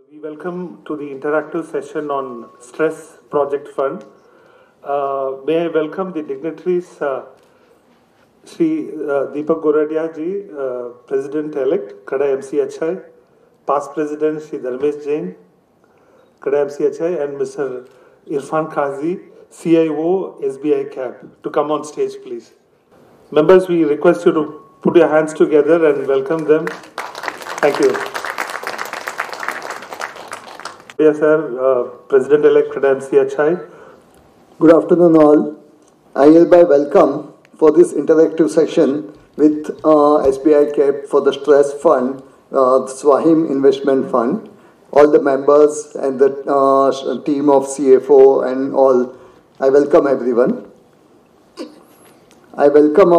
We welcome to the interactive session on Stress Project Fund. May I welcome the dignitaries, Sri Deepak Goradia ji, President-elect, Kada MCHI, past President Sri Dharmesh Jain, Kada MCHI, and Mr. Irfan Kazi, CIO, SBI Cap, to come on stage, please. Members, we request you to put your hands together and welcome them. Thank you. Yes, sir. President-elect MCHI. Good afternoon, all. I hereby welcome for this interactive session with SBI Cap for the Stress Fund, Swahim Investment Fund, all the members and the team of CFO and all. I welcome everyone. I welcome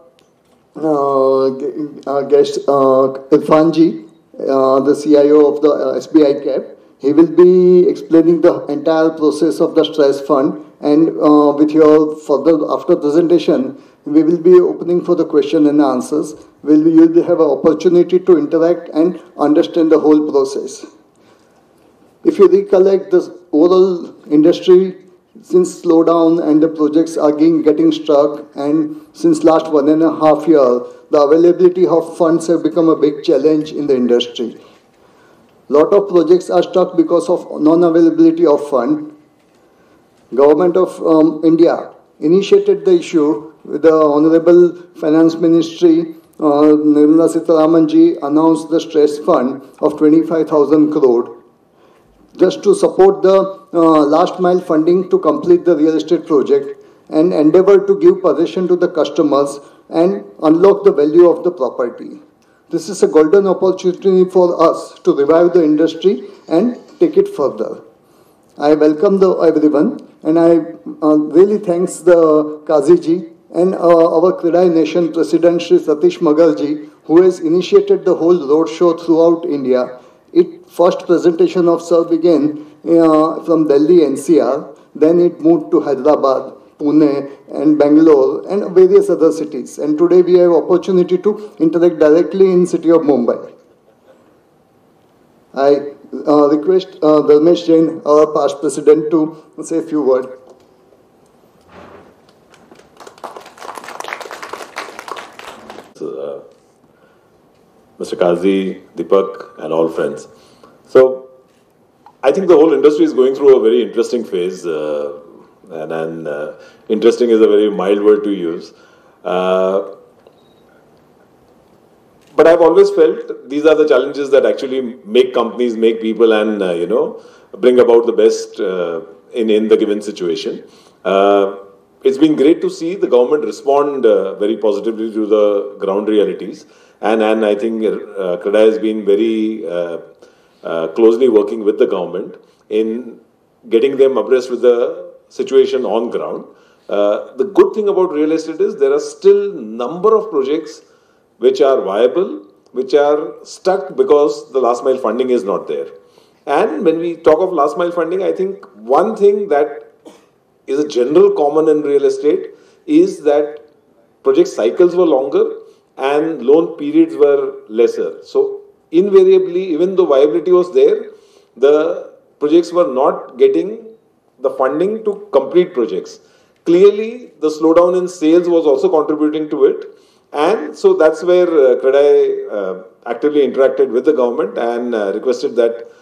our guest Irfan ji, the CIO of the SBI Cap. He will be explaining the entire process of the stress fund, and with your further after presentation, we will be opening for the question and answers. You will have an opportunity to interact and understand the whole process. If you recollect, the overall industry since slowdown and the projects are getting stuck, and since last 1.5 years, the availability of funds have become a big challenge in the industry. Lot of projects are stuck because of non-availability of fund. Government of India initiated the issue with the Honorable Finance Ministry. Nirmala Sitharaman ji announced the stress fund of 25,000 crore just to support the last mile funding to complete the real estate project and endeavor to give possession to the customers and unlock the value of the property. This is a golden opportunity for us to revive the industry and take it further. I welcome everyone, and I really thanks the Kazi ji and our Kridai Nation President Shri Satish Magar ji, who has initiated the whole roadshow throughout India. First presentation of Sir began from Delhi NCR, then it moved to Hyderabad, Pune and Bangalore and various other cities. And today we have opportunity to interact directly in city of Mumbai. I request Dharmesh Jain, our past president, to say a few words. Mr. Kazi, Deepak and all friends. So, I think the whole industry is going through a very interesting phase. And interesting is a very mild word to use. But I've always felt these are the challenges that actually make companies, make people and, bring about the best in the given situation. It's been great to see the government respond very positively to the ground realities. And I think CREDA has been very closely working with the government in getting them abreast with the situation on ground. The good thing about real estate is there are still number of projects which are viable, which are stuck because the last mile funding is not there. And when we talk of last mile funding, I think one thing that is a general common in real estate is that project cycles were longer and loan periods were lesser. So invariably, even though viability was there, the projects were not getting the funding to complete projects. Clearly, the slowdown in sales was also contributing to it. And so that's where CREDA actively interacted with the government and requested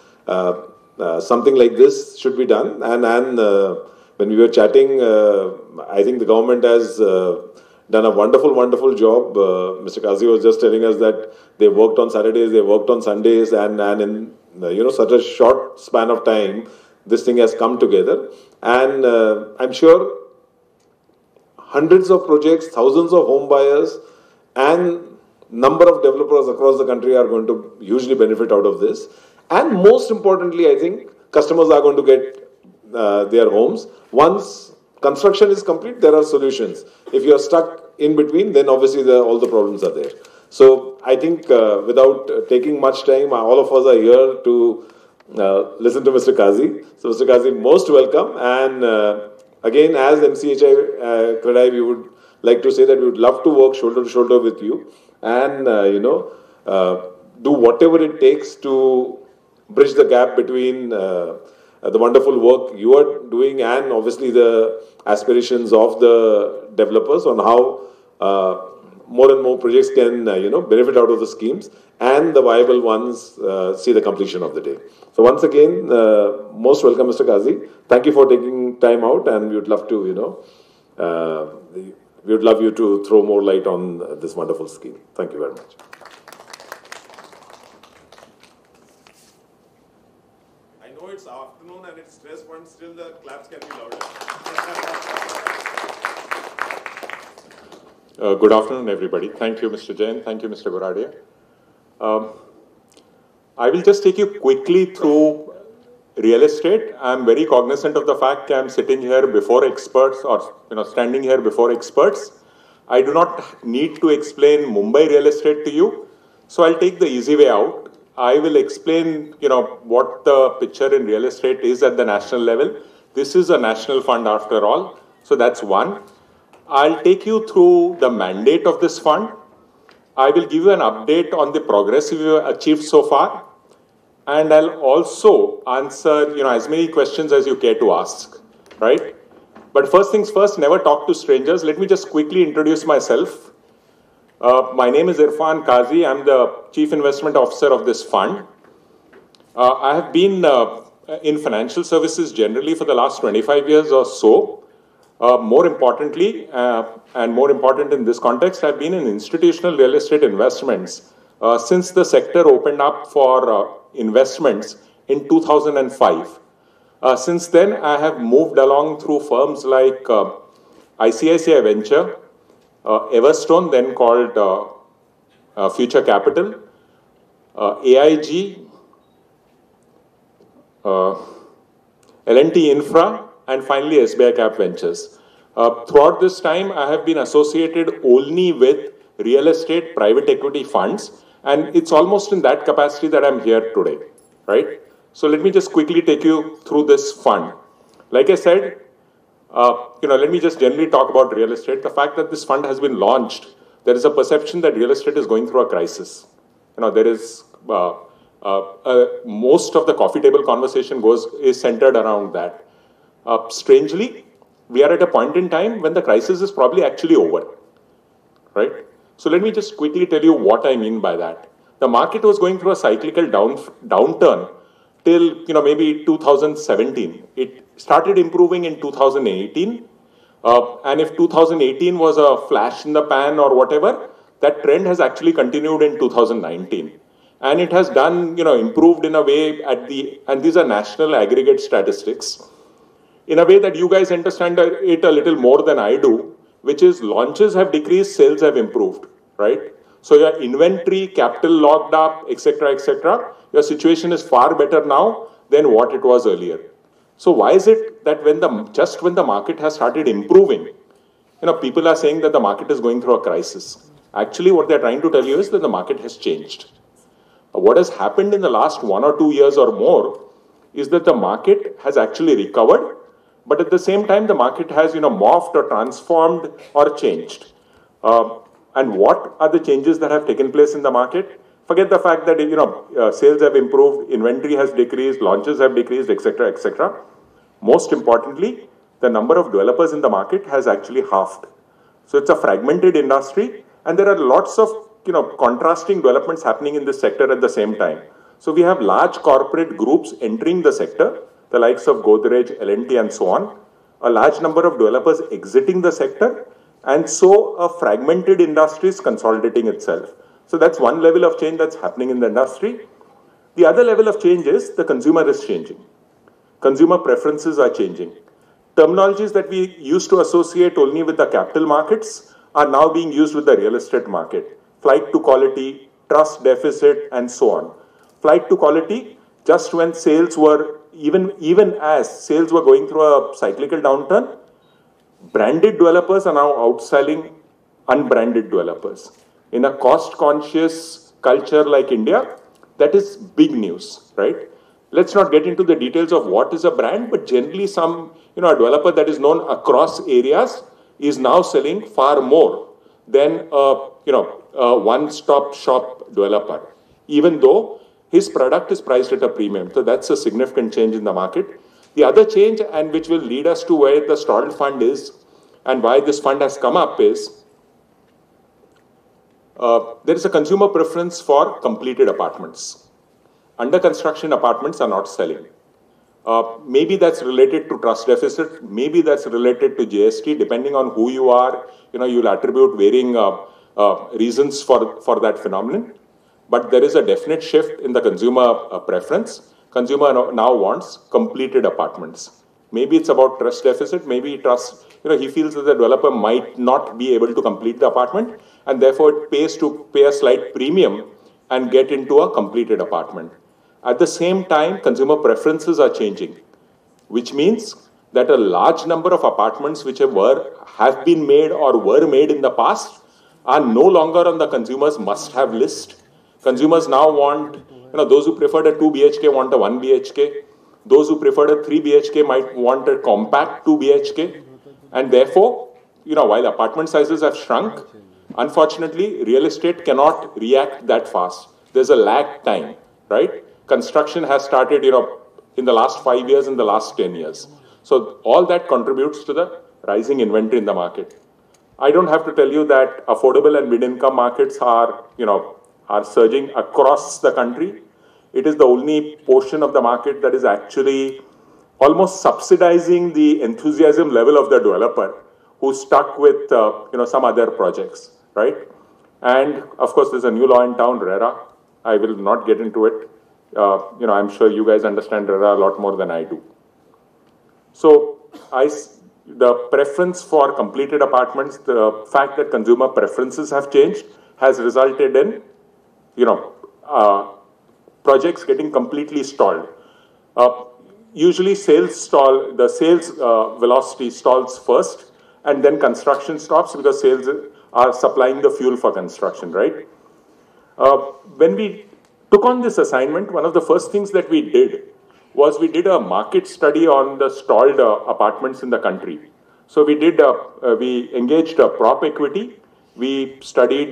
that something like this should be done. And when we were chatting, I think the government has done a wonderful, wonderful job. Mr. Kazi was just telling us that they worked on Saturdays, they worked on Sundays, and in such a short span of time, this thing has come together, and I'm sure hundreds of projects, thousands of home buyers and number of developers across the country are going to hugely benefit out of this. And most importantly, I think customers are going to get their homes. Once construction is complete, there are solutions. If you are stuck in between, then obviously all the problems are there. So I think without taking much time, all of us are here to listen to Mr. Kazi. So Mr. Kazi, most welcome. And again, as MCHI CREDA, we would like to say that we would love to work shoulder to shoulder with you and, do whatever it takes to bridge the gap between the wonderful work you are doing and obviously the aspirations of the developers on how more and more projects can benefit out of the schemes, and the viable ones see the completion of the day. So once again, most welcome, Mr. Kazi. Thank you for taking time out, and we would love to we would love you to throw more light on this wonderful scheme. Thank you very much. I know it's afternoon and it's stress, but still the claps can be louder. Good afternoon, everybody. Thank you, Mr. Jain. Thank you, Mr. Goradia. I will just take you quickly through real estate. I'm very cognizant of the fact that I'm sitting here before experts or standing here before experts. I do not need to explain Mumbai real estate to you, so I'll take the easy way out. I will explain what the picture in real estate is at the national level. This is a national fund after all, so that's one. I'll take you through the mandate of this fund. I will give you an update on the progress we've achieved so far. And I'll also answer, as many questions as you care to ask, right? But first things first, never talk to strangers. Let me just quickly introduce myself. My name is Irfan Kazi. I'm the Chief Investment Officer of this fund. I have been in financial services generally for the last 25 years or so. More importantly, and more important in this context, I've been in institutional real estate investments since the sector opened up for investments in 2005. Since then, I have moved along through firms like ICICI Venture, Everstone, then called Future Capital, AIG, L&T Infra, and finally SBI Cap Ventures. Throughout this time, I have been associated only with real estate private equity funds, and it's almost in that capacity that I'm here today, right? So let me just quickly take you through this fund. Like I said, let me just generally talk about real estate. The fact that this fund has been launched, there is a perception that real estate is going through a crisis. There is most of the coffee table conversation is centered around that. Strangely, we are at a point in time when the crisis is probably actually over, right? So let me just quickly tell you what I mean by that. The market was going through a cyclical downturn till maybe 2017. It started improving in 2018, and if 2018 was a flash in the pan or whatever, that trend has actually continued in 2019, and it has done improved in a way and these are national aggregate statistics, in a way that you guys understand it a little more than I do, which is launches have decreased, sales have improved, right? So your inventory, capital locked up, etc., your situation is far better now than what it was earlier. So why is it that when the market has started improving, people are saying that the market is going through a crisis? Actually, what they're trying to tell you is that the market has changed. What has happened in the last 1 or 2 years or more is that the market has actually recovered, but at the same time, the market has, morphed or transformed or changed. And what are the changes that have taken place in the market? Forget the fact that, sales have improved, inventory has decreased, launches have decreased, etc. Most importantly, the number of developers in the market has actually halved. So it's a fragmented industry, and there are lots of, contrasting developments happening in this sector at the same time. So we have large corporate groups entering the sector, the likes of Godrej, L&T, and so on, a large number of developers exiting the sector, and so a fragmented industry is consolidating itself. So that's one level of change that's happening in the industry. The other level of change is the consumer is changing. Consumer preferences are changing. Terminologies that we used to associate only with the capital markets are now being used with the real estate market. Flight to quality, trust deficit, and so on. Flight to quality, just when sales were, even as sales were going through a cyclical downturn, branded developers are now outselling unbranded developers. In a cost-conscious culture like India, that is big news, right? Let's not get into the details of what is a brand, but generally a developer that is known across areas is now selling far more than a one-stop shop developer. Even though his product is priced at a premium. So that's a significant change in the market. The other change, and which will lead us to where the stalled fund is and why this fund has come up, is there is a consumer preference for completed apartments. Under construction apartments are not selling. Maybe that's related to trust deficit. Maybe that's related to GST. Depending on who you are, you'll attribute varying reasons for that phenomenon. But there is a definite shift in the consumer preference. Consumer now wants completed apartments. Maybe it's about trust deficit. Maybe he feels that the developer might not be able to complete the apartment, and therefore it pays to pay a slight premium and get into a completed apartment. At the same time, consumer preferences are changing, which means that a large number of apartments which have been made or were made in the past are no longer on the consumer's must-have list. Consumers now want, those who preferred a 2 BHK want a 1 BHK. Those who preferred a 3 BHK might want a compact 2 BHK. And therefore, while apartment sizes have shrunk, unfortunately, real estate cannot react that fast. There's a lag time, right? Construction has started, in the last 5 years, in the last 10 years. So all that contributes to the rising inventory in the market. I don't have to tell you that affordable and mid-income markets are surging across the country. It is the only portion of the market that is actually almost subsidizing the enthusiasm level of the developer who's stuck with some other projects, right? And of course, there's a new law in town, RERA. I will not get into it. I'm sure you guys understand RERA a lot more than I do. So the preference for completed apartments, the fact that consumer preferences have changed, has resulted in projects getting completely stalled. Usually the sales velocity stalls first, and then construction stops because sales are supplying the fuel for construction, right? When we took on this assignment, one of the first things that we did was we did a market study on the stalled apartments in the country. So we engaged a prop equity. We studied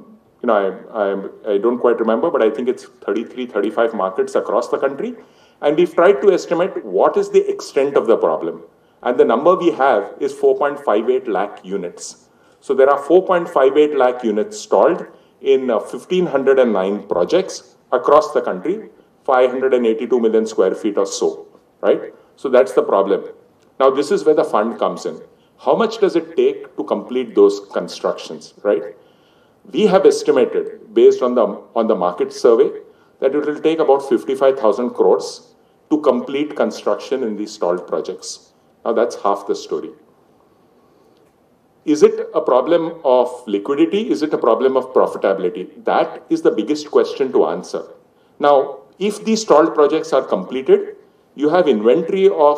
I don't quite remember, but I think it's 33, 35 markets across the country. And we've tried to estimate what is the extent of the problem. And the number we have is 4.58 lakh units. So there are 4.58 lakh units stalled in 1,509 projects across the country, 582 million square feet or so, right? So that's the problem. Now, this is where the fund comes in. How much does it take to complete those constructions, right? We have estimated, based on the market survey, that it will take about 55,000 crores to complete construction in these stalled projects. Now, that's half the story. Is it a problem of liquidity? Is it a problem of profitability? That is the biggest question to answer. Now, if these stalled projects are completed, you have inventory of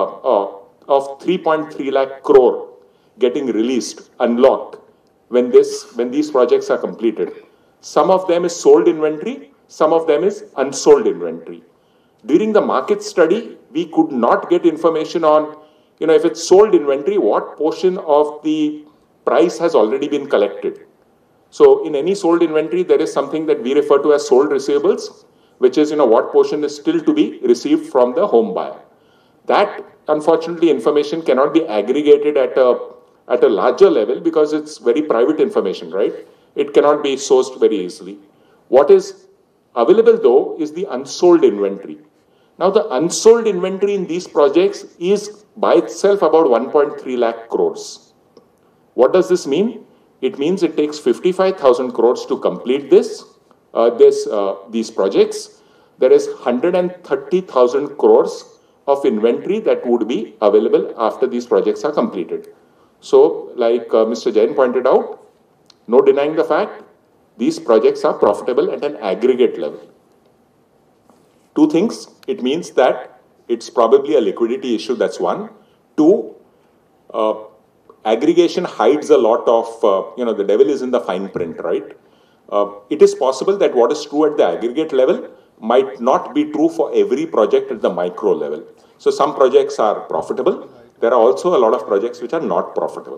3.3 lakh crore getting released, unlocked, when these projects are completed. Some of them is sold inventory, some of them is unsold inventory. During the market study, we could not get information on, if it's sold inventory, what portion of the price has already been collected. So in any sold inventory, there is something that we refer to as sold receivables, which is, what portion is still to be received from the home buyer. That, unfortunately, information cannot be aggregated at a larger level because it's very private information, right? It cannot be sourced very easily. What is available, though, is the unsold inventory. Now, the unsold inventory in these projects is by itself about 1.3 lakh crores. What does this mean? It means it takes 55,000 crores to complete these projects. There is 130,000 crores of inventory that would be available after these projects are completed. So, like Mr. Jain pointed out, no denying the fact, these projects are profitable at an aggregate level. Two things, it means that it's probably a liquidity issue, that's one. Two, aggregation hides a lot of, the devil is in the fine print, right? It is possible that what is true at the aggregate level might not be true for every project at the micro level. So some projects are profitable. There are also a lot of projects which are not profitable.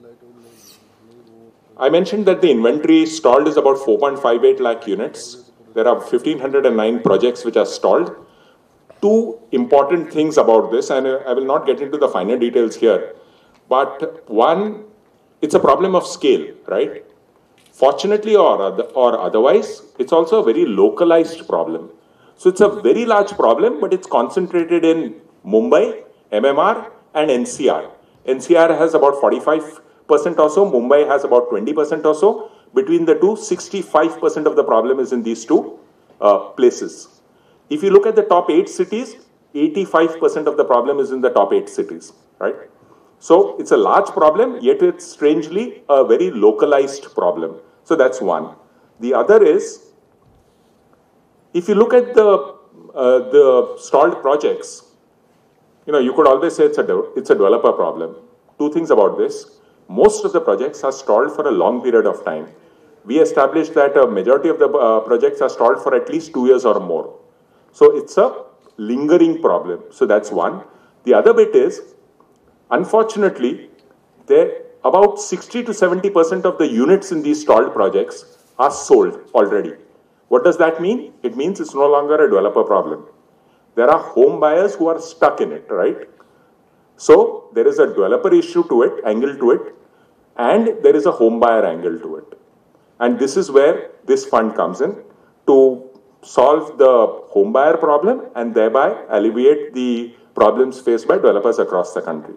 I mentioned that the inventory stalled is about 4.58 lakh units. There are 1,509 projects which are stalled. Two important things about this, and I will not get into the finer details here, but one, it's a problem of scale, right? Fortunately or otherwise, it's also a very localized problem. So it's a very large problem, but it's concentrated in Mumbai, MMR, and NCR. NCR has about 45% or so, Mumbai has about 20% or so. Between the two, 65% of the problem is in these two places. If you look at the top 8 cities, 85% of the problem is in the top 8 cities, right? So it's a large problem, yet it's strangely a very localized problem. So that's one. The other is, if you look at the stalled projects, you could always say it's a developer problem. Two things about this. Most of the projects are stalled for a long period of time. We established that a majority of the projects are stalled for at least 2 years or more. So it's a lingering problem. So that's one. The other bit is, unfortunately, about 60 to 70% of the units in these stalled projects are sold already. What does that mean? It means it's no longer a developer problem. There are home buyers who are stuck in it, right? So there is a developer issue to it, angle to it, and there is a home buyer angle to it. And this is where this fund comes in to solve the home buyer problem and thereby alleviate the problems faced by developers across the country.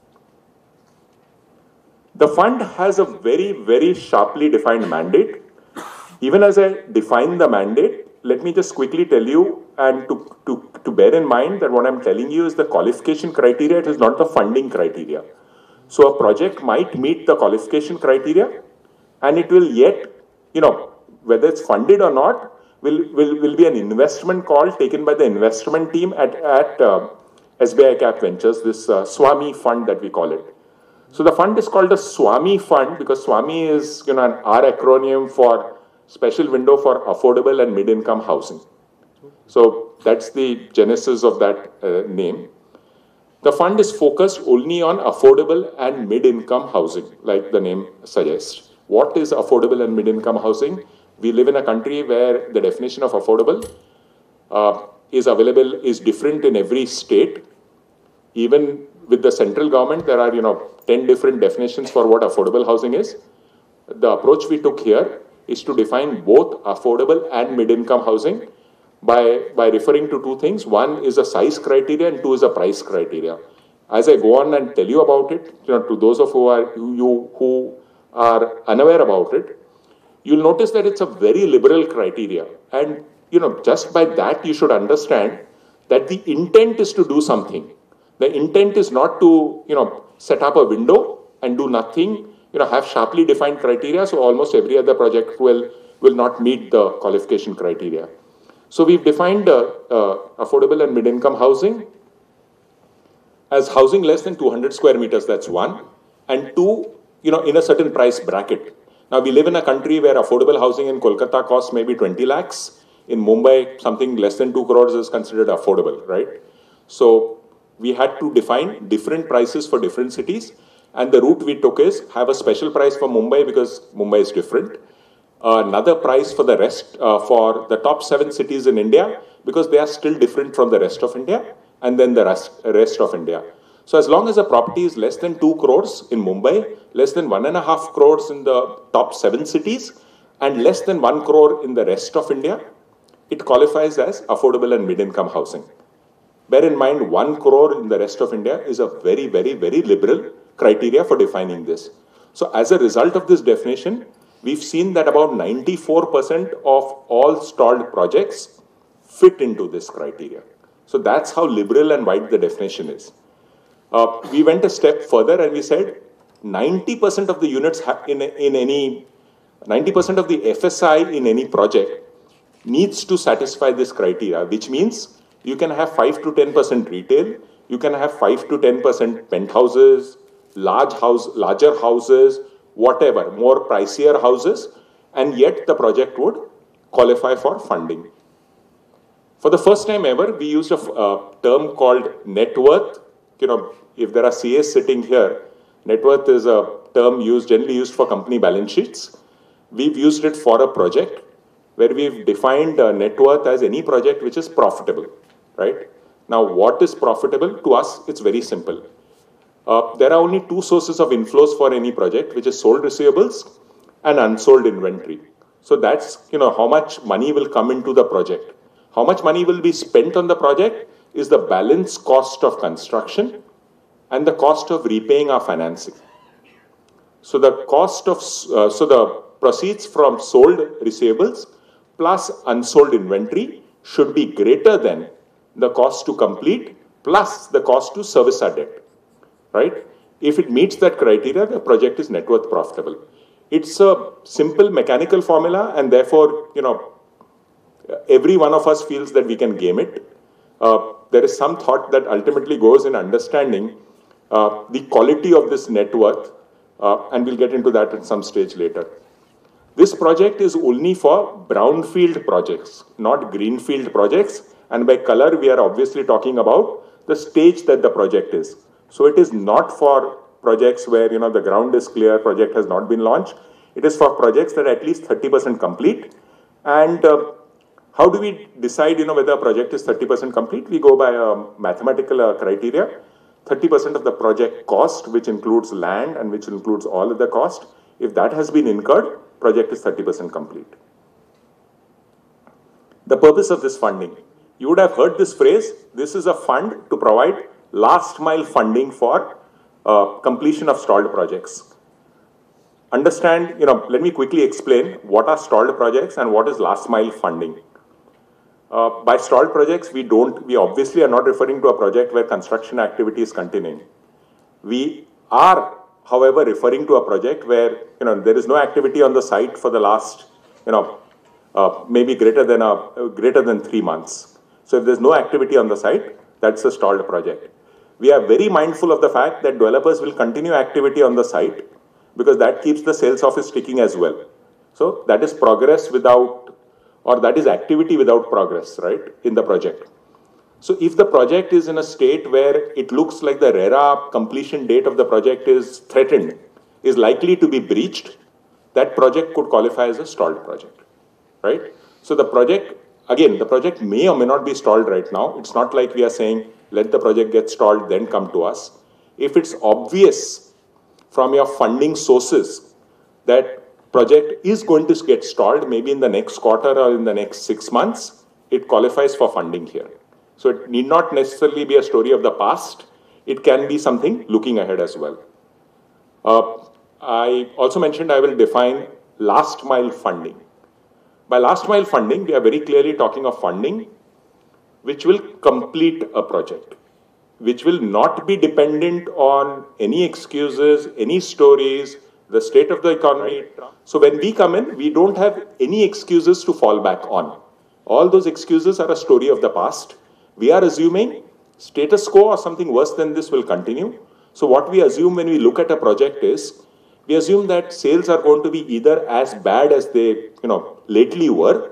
The fund has a very, very sharply defined mandate. Even as I define the mandate, let me just quickly tell you and to bear in mind that what I'm telling you is the qualification criteria, it is not the funding criteria. So a project might meet the qualification criteria and it will yet, whether it's funded or not, will be an investment call taken by the investment team at SBI Cap Ventures, this Swami fund that we call it. So the fund is called a Swami fund because Swami is an R acronym for special window for affordable and mid-income housing. So that's the genesis of that name. The fund is focused only on affordable and mid-income housing, like the name suggests. What is affordable and mid-income housing? We live in a country where the definition of affordable is different in every state. Even with the central government, there are 10 different definitions for what affordable housing is. The approach we took here is to define both affordable and mid-income housing by referring to two things. One is a size criteria and two is a price criteria. As I go on and tell you about it, to those of who are unaware about it, you'll notice that it's a very liberal criteria. And, just by that, you should understand that the intent is to do something. The intent is not to, set up a window and do nothing, have sharply defined criteria. So almost every other project will not meet the qualification criteria. So we've defined affordable and mid-income housing as housing less than 200 square meters. That's one. And two, in a certain price bracket. Now, we live in a country where affordable housing in Kolkata costs maybe 20 lakhs. In Mumbai, something less than 2 crores is considered affordable, right? So we had to define different prices for different cities. And the route we took is have a special price for Mumbai because Mumbai is different. Another price for the rest, for the top 7 cities in India because they are still different from the rest of India. And then the rest of India. So as long as a property is less than 2 crores in Mumbai, less than 1.5 crores in the top 7 cities, and less than 1 crore in the rest of India, it qualifies as affordable and mid-income housing. Bear in mind, 1 crore in the rest of India is a very, very, very liberal criteria for defining this. So as a result of this definition, we've seen that about 94% of all stalled projects fit into this criteria. So that's how liberal and wide the definition is. We went a step further and we said 90% of the units in any 90% of the FSI in any project needs to satisfy this criteria, which means you can have 5 to 10% retail, you can have 5 to 10% penthouses, larger houses, whatever, more pricier houses, and yet the project would qualify for funding. For the first time ever, we used a term called net worth. If there are CAs sitting here, net worth is a term generally used for company balance sheets. We've used it for a project where we've defined net worth as any project which is profitable, right? Now, what is profitable? To us, it's very simple. There are only two sources of inflows for any project, which is sold receivables and unsold inventory. So that's, how much money will come into the project. How much money will be spent on the project is the balance cost of construction and the cost of repaying our financing. So the cost of, the proceeds from sold receivables plus unsold inventory should be greater than the cost to complete plus the cost to service our debt, right? If it meets that criteria, the project is net worth profitable. It's a simple mechanical formula, and therefore, every one of us feels that we can game it. There is some thought that ultimately goes in understanding the quality of this net worth, and we'll get into that at some stage later. This project is only for brownfield projects, not greenfield projects. And by color, we are obviously talking about the stage that the project is. So it is not for projects where, the ground is clear, project has not been launched. It is for projects that are at least 30% complete. And how do we decide, whether a project is 30% complete? We go by a mathematical criteria. 30% of the project cost, which includes land and which includes all of the cost. If that has been incurred, project is 30% complete. The purpose of this funding. You would have heard this phrase. This is a fund to provide last mile funding for completion of stalled projects. Understand, let me quickly explain what are stalled projects and what is last mile funding. By stalled projects, we obviously are not referring to a project where construction activity is continuing. We are, however, referring to a project where, there is no activity on the site for the last, maybe greater than 3 months. So if there's no activity on the site, that's a stalled project. We are very mindful of the fact that developers will continue activity on the site because that keeps the sales office ticking as well. So that is progress without, or that is activity without progress, right, in the project. So if the project is in a state where it looks like the RERA completion date of the project is threatened, is likely to be breached, that project could qualify as a stalled project, right? So the project, again, the project may or may not be stalled right now. It's not like we are saying, let the project get stalled, then come to us. If it's obvious from your funding sources that project is going to get stalled, maybe in the next quarter or in the next 6 months, it qualifies for funding here. So it need not necessarily be a story of the past. It can be something looking ahead as well. I also mentioned I will define last mile funding. By last mile funding, we are very clearly talking of funding which will complete a project, which will not be dependent on any excuses, any stories, the state of the economy. So when we come in, we don't have any excuses to fall back on. All those excuses are a story of the past. We are assuming status quo or something worse than this will continue. So what we assume when we look at a project is, we assume that sales are going to be either as bad as they, lately were,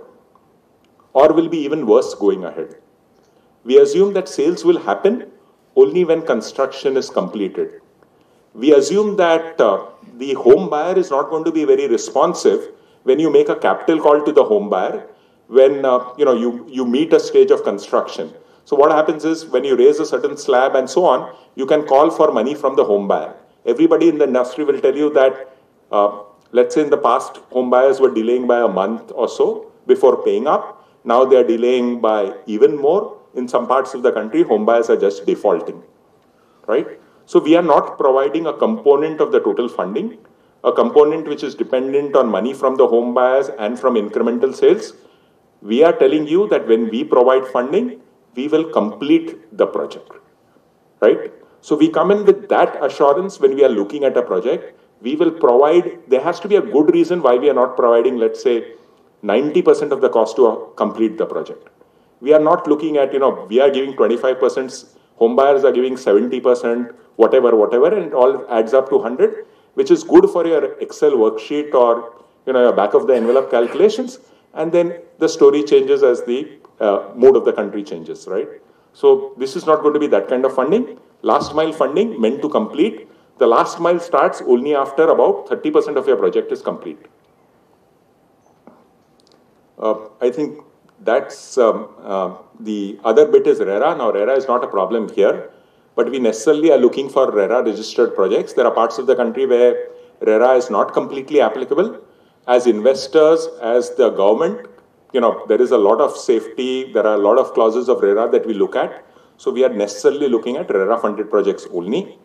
or will be even worse going ahead. We assume that sales will happen only when construction is completed. We assume that the home buyer is not going to be very responsive when you make a capital call to the home buyer when you meet a stage of construction. So what happens is when you raise a certain slab and so on, you can call for money from the home buyer. Everybody in the industry will tell you that, let's say in the past, home buyers were delaying by a month or so before paying up. Now they are delaying by even more. In some parts of the country, home buyers are just defaulting, right? So we are not providing a component of the total funding, a component which is dependent on money from the home buyers and from incremental sales. We are telling you that when we provide funding, we will complete the project, right? So we come in with that assurance when we are looking at a project. We will provide, there has to be a good reason why we are not providing, let's say, 90% of the cost to complete the project. We are not looking at, we are giving 25%, home buyers are giving 70%, whatever, and it all adds up to 100, which is good for your Excel worksheet or, your back of the envelope calculations. And then the story changes as the mood of the country changes, right? So this is not going to be that kind of funding. Last mile funding meant to complete. The last mile starts only after about 30% of your project is complete. I think that's the other bit is RERA. Now, RERA is not a problem here, but we necessarily are looking for RERA registered projects. There are parts of the country where RERA is not completely applicable. As investors, as the government, there is a lot of safety, there are a lot of clauses of RERA that we look at. So we are necessarily looking at RERA funded projects only.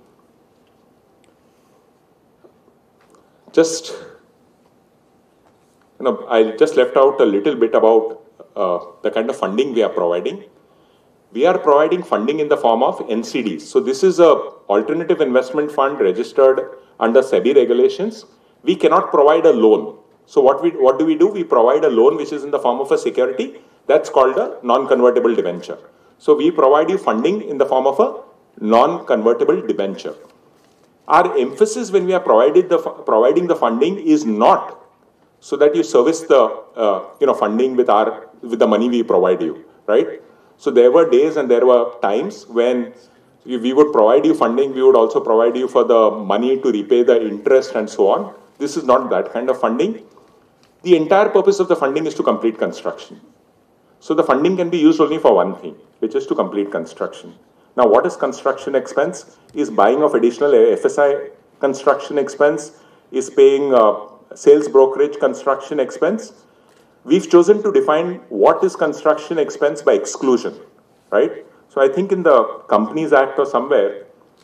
I just left out a little bit about the kind of funding we are providing. We are providing funding in the form of NCDs. So this is a alternative investment fund registered under SEBI regulations. We cannot provide a loan. So what do? We provide a loan which is in the form of a security. That's called a non-convertible debenture. So we provide you funding in the form of a non-convertible debenture. Our emphasis when we are providing the funding is not so that you service the funding with the money we provide you, right? So there were days and there were times when we would provide you funding, we would also provide you for the money to repay the interest and so on. This is not that kind of funding. The entire purpose of the funding is to complete construction. So the funding can be used only for one thing, which is to complete construction. Now, what is construction expense? Is buying of additional FSI construction expense, is paying sales brokerage construction expense. We've chosen to define what is construction expense by exclusion, right? So I think in the Companies Act or somewhere,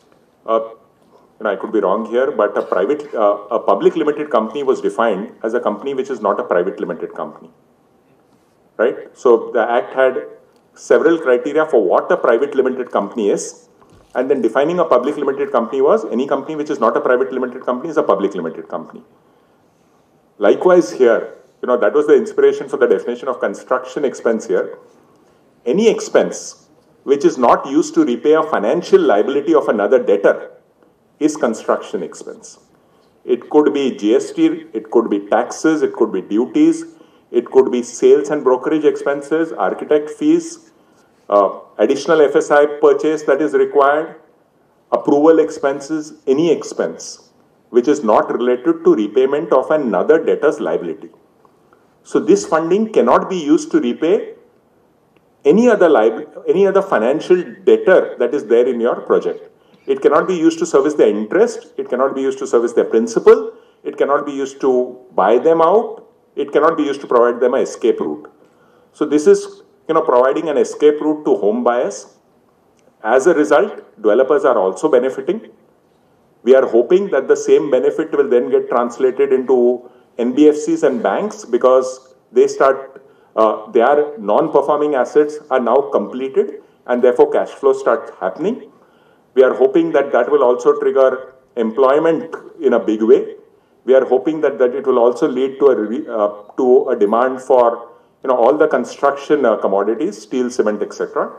I could be wrong here, but a public limited company was defined as a company which is not a private limited company, right? So the Act had several criteria for what a private limited company is, and then defining a public limited company was any company which is not a private limited company is a public limited company. Likewise here, that was the inspiration for the definition of construction expense here. Any expense which is not used to repay a financial liability of another debtor is construction expense. It could be GST, it could be taxes, it could be duties, it could be sales and brokerage expenses, architect fees, additional FSI purchase that is required, approval expenses, any expense which is not related to repayment of another debtor's liability. So this funding cannot be used to repay any other financial debtor that is there in your project. It cannot be used to service their interest. It cannot be used to service their principal. It cannot be used to buy them out. It cannot be used to provide them an escape route. So this is, providing an escape route to home buyers. As a result, developers are also benefiting. We are hoping that the same benefit will then get translated into NBFCs and banks because their non-performing assets are now completed and therefore cash flow starts happening. We are hoping that will also trigger employment in a big way. We are hoping that it will also lead to a demand for all the construction commodities, steel, cement, etc.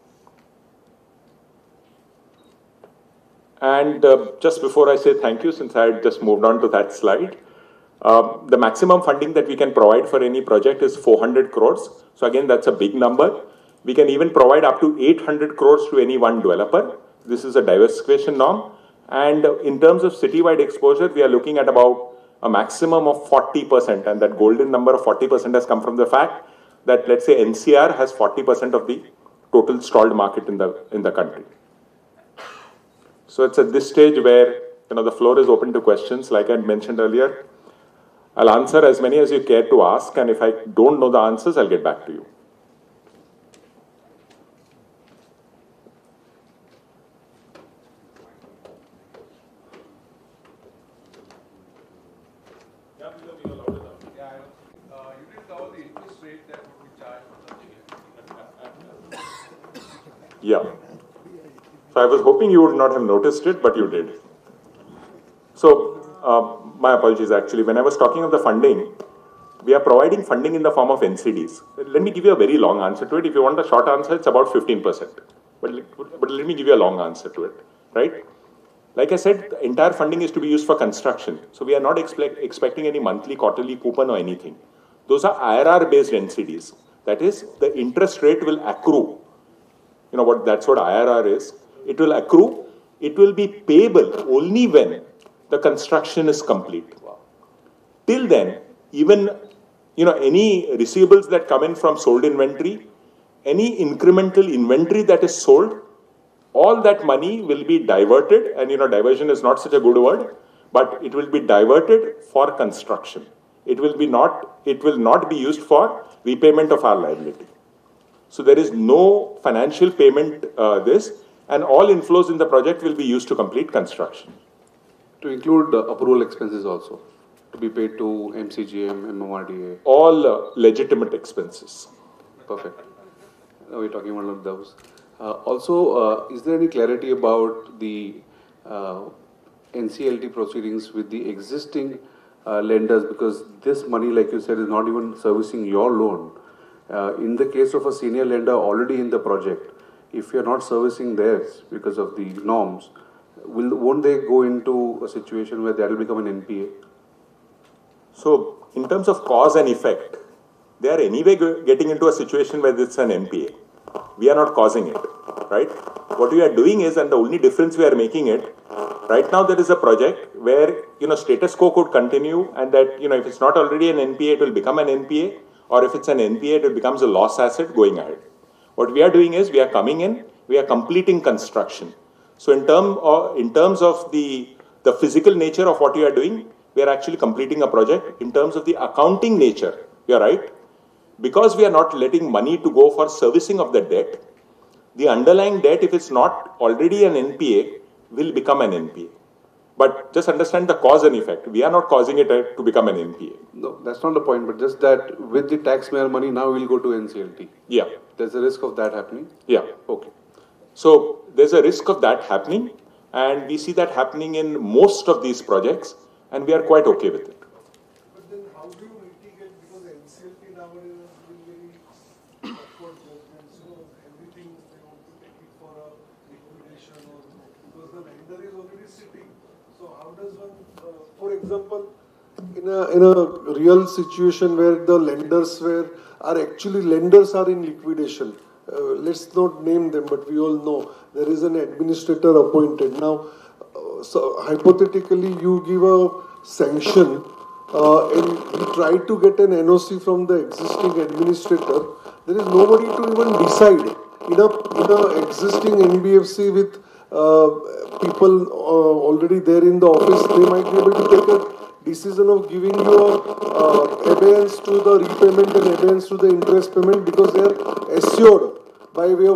And just before I say thank you, since I had just moved on to that slide, the maximum funding that we can provide for any project is 400 crores. So again, that's a big number. We can even provide up to 800 crores to any one developer. This is a diversification norm. And in terms of citywide exposure, we are looking at about a maximum of 40%. And that golden number of 40% has come from the fact that, let's say, NCR has 40% of the total stalled market in the country. So it's at this stage where the floor is open to questions. Like I mentioned earlier, I'll answer as many as you care to ask, and if I don't know the answers, I'll get back to you. Yeah. So I was hoping you would not have noticed it, but you did. So my apologies actually. When I was talking of the funding, we are providing funding in the form of NCDs. Let me give you a very long answer to it. If you want a short answer, it's about 15%. But let me give you a long answer to it, right? Like I said, the entire funding is to be used for construction. So we are not expecting any monthly, quarterly coupon or anything. Those are IRR-based NCDs. That is, the interest rate will accrue. That's what IRR is. It will accrue. It will be payable only when the construction is complete. Till then, even any receivables that come in from sold inventory, any incremental inventory that is sold, all that money will be diverted, and diversion is not such a good word, but it will be diverted for construction. It will not be used for repayment of our liability. So there is no financial payment and all inflows in the project will be used to complete construction. To include approval expenses also, to be paid to MCGM, MMRDA. All legitimate expenses. Perfect. Now we're talking about those. Also, is there any clarity about the NCLT proceedings with the existing lenders? Because this money, like you said, is not even servicing your loan. In the case of a senior lender already in the project, if you're not servicing theirs because of the norms, won't they go into a situation where that will become an NPA? So, in terms of cause and effect, they are anyway getting into a situation where it's an NPA. We are not causing it, right? What we are doing is, and the only difference we are making it, right now there is a project where, status quo could continue, and that, if it's not already an NPA, it will become an NPA, or if it's an NPA, it becomes a loss asset going ahead. What we are doing is, we are coming in, we are completing construction. So in terms of the physical nature of what you are doing, we are actually completing a project. In terms of the accounting nature, you are right. Because we are not letting money to go for servicing of the debt, the underlying debt, if it's not already an NPA, will become an NPA. But just understand the cause and effect. We are not causing it to become an NPA. No, that's not the point, but just that with the taxpayer money, now we'll go to NCLT. Yeah. There's a risk of that happening? Yeah. Okay. So there's a risk of that happening, and we see that happening in most of these projects, and we are quite okay with it. But then how do you mitigate, because NCLT nowadays has been very upward judgment, so everything they want to take it for a liquidation or because the lender is already sitting. So how does one, for example, in a real situation where the lenders are in liquidation, let's not name them, but we all know there is an administrator appointed. Now, so hypothetically, you give a sanction and you try to get an NOC from the existing administrator. There is nobody to even decide. In a existing NBFC with people already there in the office, they might be able to take a decision of giving you abeyance to the repayment and abeyance to the interest payment because they are assured by way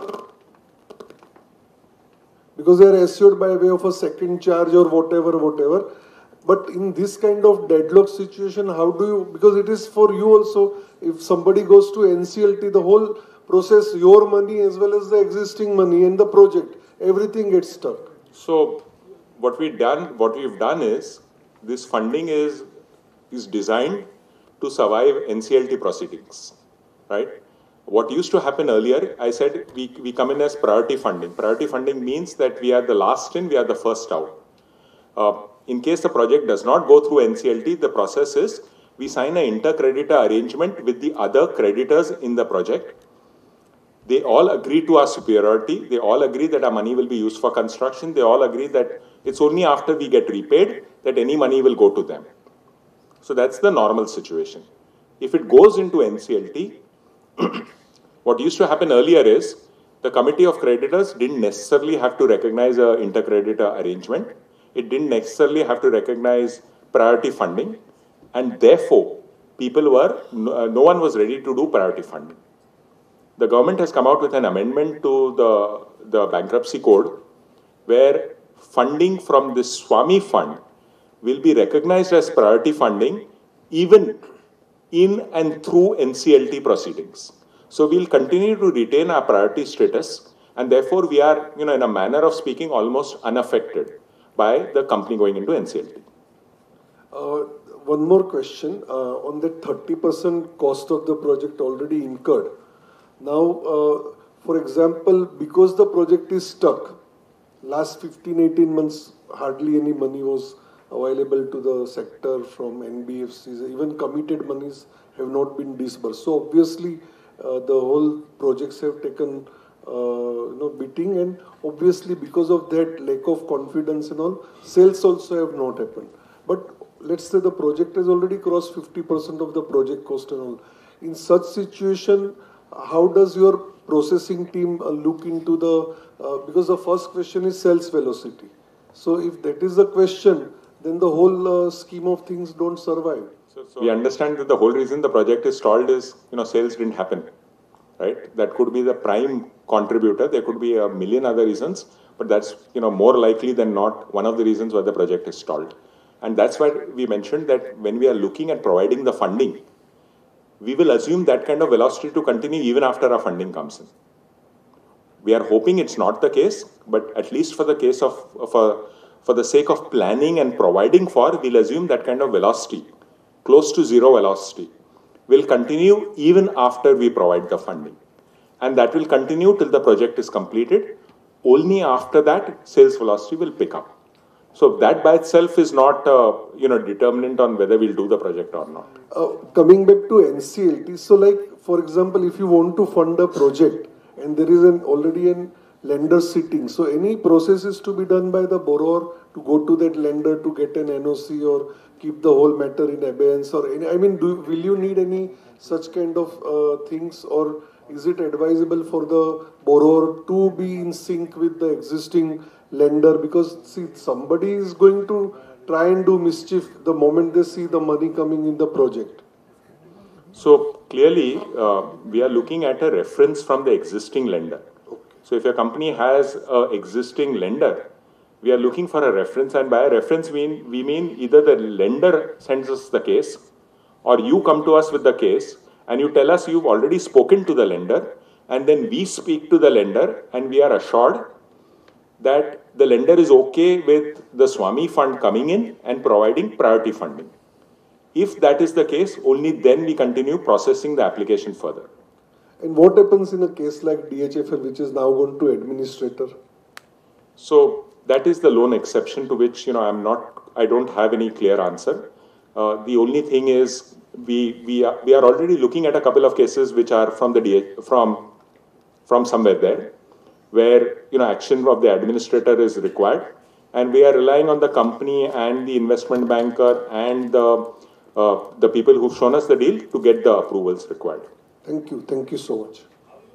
of a second charge or whatever. But in this kind of deadlock situation, how do you, because it is for you also, if somebody goes to NCLT, the whole process, your money as well as the existing money and the project, everything gets stuck. So what we've done is, this funding is designed to survive NCLT proceedings, right? What used to happen earlier, I said we come in as priority funding. Priority funding means that we are the last in, we are the first out. In case the project does not go through NCLT, the process is we sign an inter-creditor arrangement with the other creditors in the project. They all agree to our superiority. They all agree that our money will be used for construction. They all agree that it's only after we get repaid that any money will go to them. So that's the normal situation. If it goes into NCLT, what used to happen earlier is the committee of creditors didn't necessarily have to recognize an inter-creditor arrangement. It didn't necessarily have to recognize priority funding. And therefore, no one was ready to do priority funding. The government has come out with an amendment to the bankruptcy code where funding from this Swami fund will be recognized as priority funding even in and through NCLT proceedings. So we'll continue to retain our priority status, and therefore we are, in a manner of speaking, almost unaffected by the company going into NCLT. One more question on the 30% cost of the project already incurred. Now, for example, because the project is stuck, last 15-18 months, hardly any money was available to the sector from NBFCs. Even committed monies have not been disbursed. So obviously, the whole projects have taken beating, and obviously because of that lack of confidence and all, sales also have not happened. But let's say the project has already crossed 50% of the project cost and all. In such situation, how does your processing team look into the, because the first question is sales velocity. So if that is the question, then the whole scheme of things don't survive. So we understand that the whole reason the project is stalled is, sales didn't happen, right? That could be the prime contributor. There could be a million other reasons, but that's, more likely than not one of the reasons why the project is stalled. And that's why we mentioned that when we are looking at providing the funding, we will assume that kind of velocity to continue even after our funding comes in. We are hoping it's not the case, but at least for the case for the sake of planning and providing for, we'll assume that kind of velocity, close to zero velocity, will continue even after we provide the funding. And that will continue till the project is completed. Only after that, sales velocity will pick up. So that by itself is not, determinant on whether we'll do the project or not. Coming back to NCLT, so like, for example, if you want to fund a project and there is already a lender sitting, so any process is to be done by the borrower to go to that lender to get an NOC or keep the whole matter in abeyance or any, will you need any such kind of things, or is it advisable for the borrower to be in sync with the existing lender? Because see, somebody is going to try and do mischief the moment they see the money coming in the project. So clearly, we are looking at a reference from the existing lender. So if your company has an existing lender, we are looking for a reference, and by a reference we mean either the lender sends us the case, or you come to us with the case and you tell us you've already spoken to the lender, and then we speak to the lender and we are assured that the lender is okay with the Swami fund coming in and providing priority funding. If that is the case, only then we continue processing the application further. And what happens in a case like DHFL, which is now gone to administrator? So that is the lone exception to which, I don't have any clear answer. The only thing is we are already looking at a couple of cases which are from from somewhere there, where, action of the administrator is required, and we are relying on the company and the investment banker and the people who've shown us the deal to get the approvals required. Thank you. Thank you so much.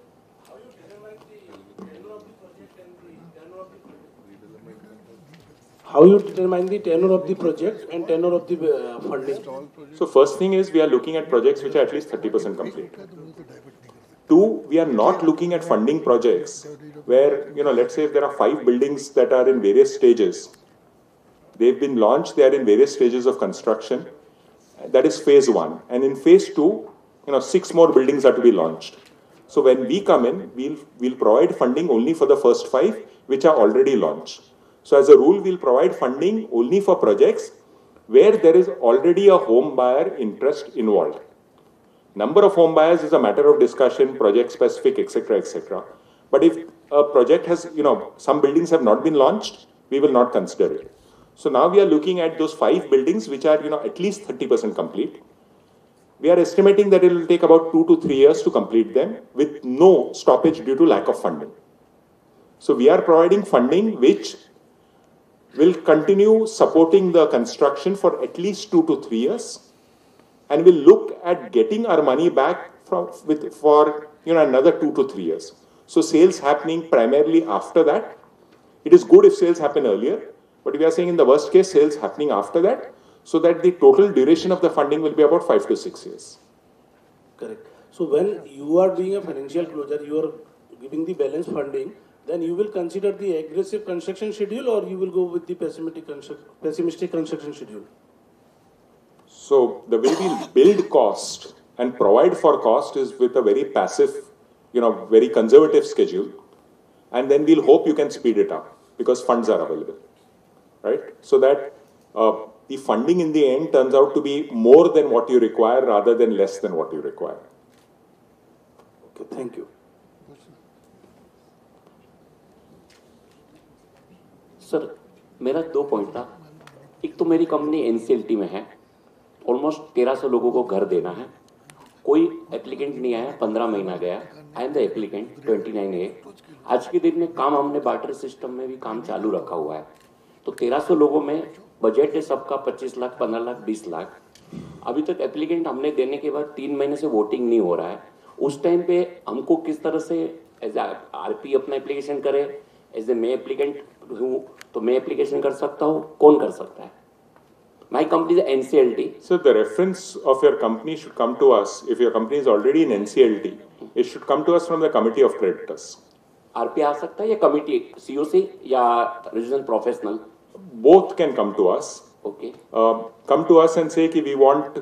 How you determine the tenure of the project and tenure of the funding? So first thing is we are looking at projects which are at least 30% complete. Two, we are not looking at funding projects where, let's say if there are 5 buildings that are in various stages, they've been launched, they are in various stages of construction. That is phase 1. And in phase 2, 6 more buildings are to be launched. So when we come in, we'll provide funding only for the first 5 which are already launched. So as a rule, we'll provide funding only for projects where there is already a home buyer interest involved. Number of home buyers is a matter of discussion, project specific, etc., etc. But if a project has, some buildings have not been launched, we will not consider it. So now we are looking at those 5 buildings which are, at least 30% complete. We are estimating that it will take about 2 to 3 years to complete them with no stoppage due to lack of funding. So we are providing funding which will continue supporting the construction for at least 2 to 3 years, and we'll look at getting our money back for another 2 to 3 years. So sales happening primarily after that. It is good if sales happen earlier, but we are saying in the worst case, sales happening after that, so that the total duration of the funding will be about 5 to 6 years. Correct. So when you are doing a financial closure, you are giving the balance funding, then you will consider the aggressive construction schedule, or you will go with the pessimistic construction schedule? So the way we build cost and provide for cost is with a very passive, very conservative schedule. And then we'll hope you can speed it up because funds are available, right? So that the funding in the end turns out to be more than what you require rather than less than what you require. Okay, thank you. Sir, मेरा 2 point था. एक तो मेरी company NCLT में है, almost 1300 लोगों को घर देना है, कोई एप्लीकेंट नहीं आया, 15 महीना गया. I am the applicant 29A. आज के दिन में काम हमने बार्टर सिस्टम में भी काम चालू रखा हुआ है. तो 1300 लोगों में बजट है सबका 25 लाख, 15 लाख, 20 लाख। अभी तक एप्लीकेंट हमने देने के बाद 3 महीने से वोटिंग नहीं हो रहा है। उस टाइम पे हमको किस तरह से एज आरपी अपना एप्लीकेशन करे, एज ए मैं एप्लीकेंट हूँ तो मैं एप्लीकेशन कर सकता हूँ, कौन कर सकता है? My company is NCLT. So the reference of your company should come to us. If your company is already in NCLT, it should come to us from the committee of creditors. RP आ सकता है या committee CoC या regional professional? Both can come to us. Okay. Come to us and say कि we want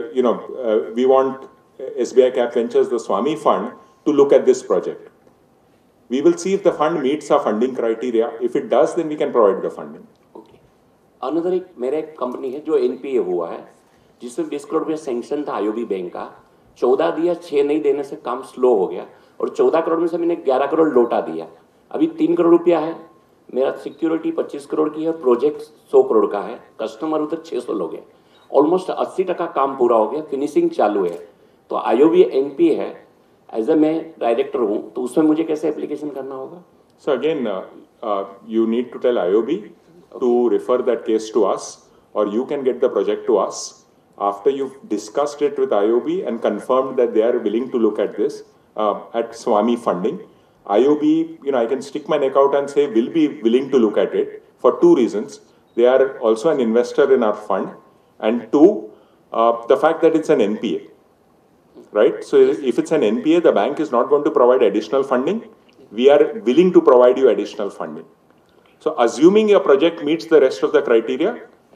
we want SBI Cap Ventures, the Swami Fund, to look at this project. We will see if the fund meets our funding criteria. If it does, then we can provide the funding. Okay. Another एक मेरा एक company है जो NPA हुआ है, जिसमें 20 करोड़ रुपया sanction था आईओबी बैंक का, 14 दिया, 6 नहीं देने से काम स्लो हो गया और 14 करोड़ में से मैंने 11 करोड़ लौटा दिया। अभी 3 करोड़ रुपया है, मेरा सिक्योरिटी 25 करोड़ की है, प्रोजेक्ट 100 करोड़ का है, कस्टमर उधर 600 लोग हैं, ऑलमोस्ट 80% काम पूरा हो गया, फिनिशिंग चालू है। तो आईओबी एनपीए है, एज ए मैं डायरेक्टर हूँ, तो उसमें मुझे कैसे एप्लीकेशन करना होगा? So again, you need to tell IOB to refer that case to us, or you can get the project to us after you've discussed it with IOB and confirmed that they are willing to look at this at Swami Funding. IOB, I can stick my neck out and say will be willing to look at it for 2 reasons. They are also an investor in our fund, and 2, the fact that it's an NPA. Right? So if it's an NPA, the bank is not going to provide additional funding. We are willing to provide you additional funding. So assuming your project meets the rest of the criteria,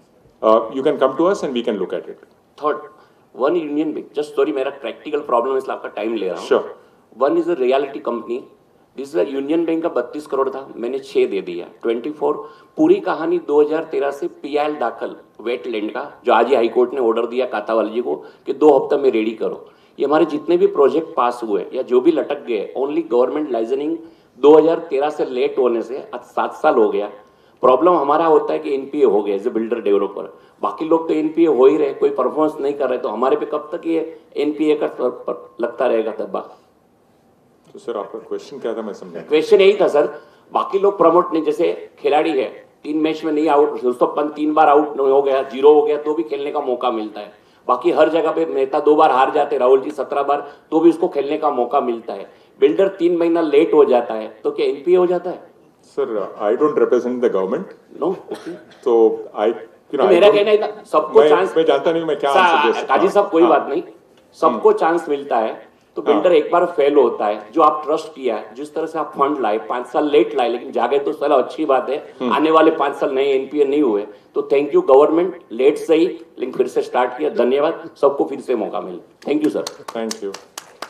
you can come to us and we can look at it. Third, one Union Bank, just sorry, मेरा practical problem है इसलिए आपका time ले रहा हूँ. Sure. One is a reality company. This is a Union Bank का 32 करोड़ था, मैंने 6 दे दिया, 24. पूरी कहानी 2013 से PIL दाखिल वेटलैंड का, जो आज ही हाई कोर्ट ने ऑर्डर दिया कातावाली जी को कि 2 हफ्ते में रेडी करो। ये हमारे जितने भी प्रोजेक्ट पास हुए या जो भी लटक गए, ओनली गवर्नमेंट लाइसेंसिंग 2013 से लेट होने से आज 7 साल हो गया। प्रॉब्लम हमारा होता है कि एनपीए हो गए एज ए बिल्डर डेवलपर, बाकी लोग तो एनपीए हो ही रहे, कोई परफॉर्मेंस नहीं कर रहे, तो हमारे पे कब तक ये एनपीए का लगता रहेगा दब्बा? तो सर आपका क्वेश्चन क्या था, मैं समझा? क्वेश्चन यही था सर, बाकी लोग प्रमोट नहीं, जैसे खिलाड़ी है 3 मैच में नहीं आउट, दोस्तों 3 बार आउट हो गया, 0 हो गया तो भी खेलने का मौका मिलता है। बाकी हर जगह पे मेहता 2 बार हार जाते, राहुल जी 17 बार, तो भी उसको खेलने का मौका मिलता है। बिल्डर 3 महीना लेट हो जाता है तो क्या एनपीए हो जाता है? Sir I don't represent the government, no. तो आई मेरा कहना है सबको चांस, मैं जानता नहीं मैं क्या आंसर काजी साहब कोई बात नहीं, सबको चांस मिलता है। तो बिल्डर एक बार फेल होता है, जो आप ट्रस्ट किया है, जिस तरह से आप फंड लाए, 5 साल लेट लाए लेकिन जागे तो चलो अच्छी बात है, आने वाले 5 साल नए एनपीए नहीं हुए, तो थैंक यू गवर्नमेंट, लेट सही लेकिन फिर से स्टार्ट किया, धन्यवाद, सबको फिर से मौका मिले। Thank you sir. Thank you.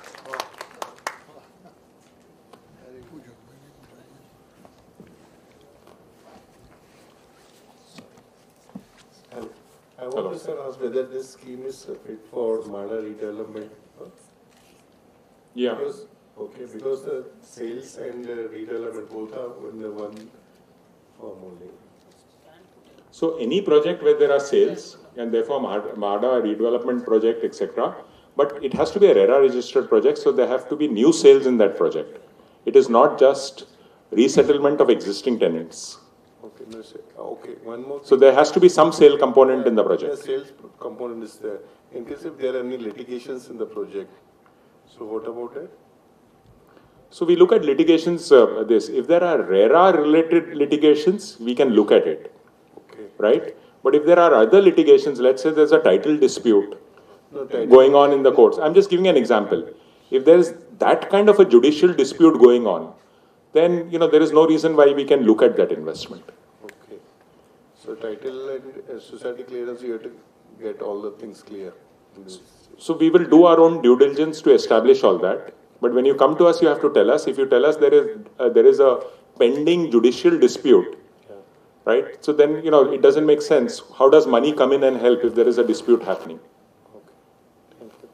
I want to sir ask whether this scheme is fit for Mada redevelopment. Yeah. Because the sales and redevelopment both are in the one form only. So any project where there are sales and therefore MADA redevelopment project, etc., but it has to be a RERA registered project, so there have to be new sales in that project. It is not just resettlement of existing tenants. Okay, no, sir. Okay, one more. So there has to be some sale component in the project. The sales component is there. In case if there are any litigations in the project, so what about it? So we look at litigations, if there are RERA related litigations, we can look at it. Okay. Right? But if there are other litigations, let's say there's a title dispute going on in the courts. I'm just giving an example. If there is that kind of a judicial dispute going on, then there is no reason why we can look at that investment. Okay. So title and society clearance, you have to get all the things clear. So we will do our own due diligence to establish all that. But when you come to us, you have to tell us. If you tell us there is a pending judicial dispute, right? So then it doesn't make sense. How does money come in and help if there is a dispute happening? Okay. Thank you.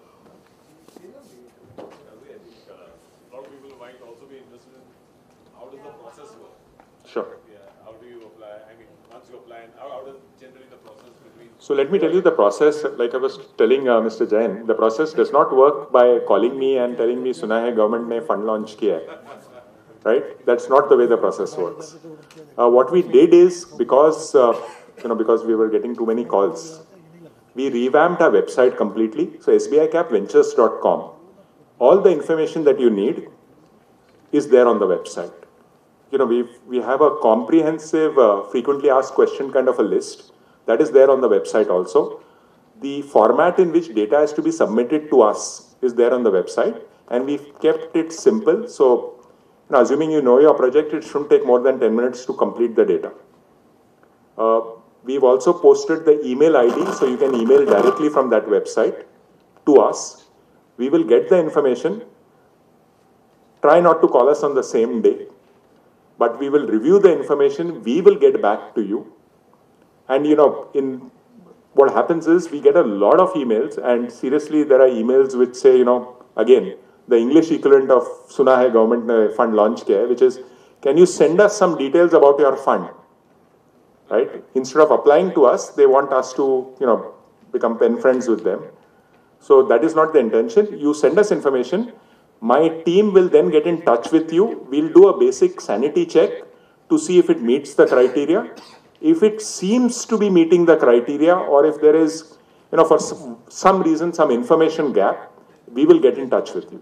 A lot of people might also be interested in how does the process work? Sure. Yeah. How do you apply? I mean, once you apply, and how does generally the process between? So let me tell you the process. Like I was telling Mr. Jain, the process does not work by calling me and telling me, "Suna hai government ne fund launch kiya hai." Right? That's not the way the process works. What we did is, because because we were getting too many calls, we revamped our website completely. So sbicapventures.com. All the information that you need is there on the website. We have a comprehensive frequently asked question kind of a list that is there on the website also. The format in which data is to be submitted to us is there on the website, and we've kept it simple. So, assuming you know your project, it shouldn't take more than 10 minutes to complete the data. We've also posted the email ID, so you can email directly from that website to us. We will get the information. Try not to call us on the same day, but we will review the information. We will get back to you. And, in what happens is we get a lot of emails, and seriously, there are emails which say, again, the English equivalent of Suna Hai Government Fund Launch Kiya, which is, can you send us some details about your fund? Right? Instead of applying to us, they want us to, become pen friends with them. So that is not the intention. You send us information. My team will then get in touch with you. We'll do a basic sanity check to see if it meets the criteria. If it seems to be meeting the criteria, or if there is, for some reason, some information gap, we will get in touch with you.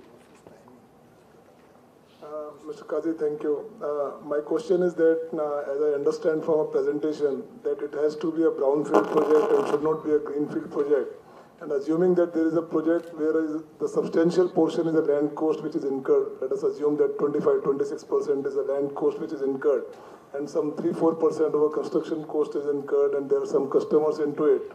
Mr. Kazi, thank you. My question is that, as I understand from a presentation, that it has to be a brownfield project and should not be a greenfield project. And assuming that there is a project where the substantial portion is a land cost which is incurred, let us assume that 25-26% is a land cost which is incurred, and some 3-4% of a construction cost is incurred, and there are some customers into it.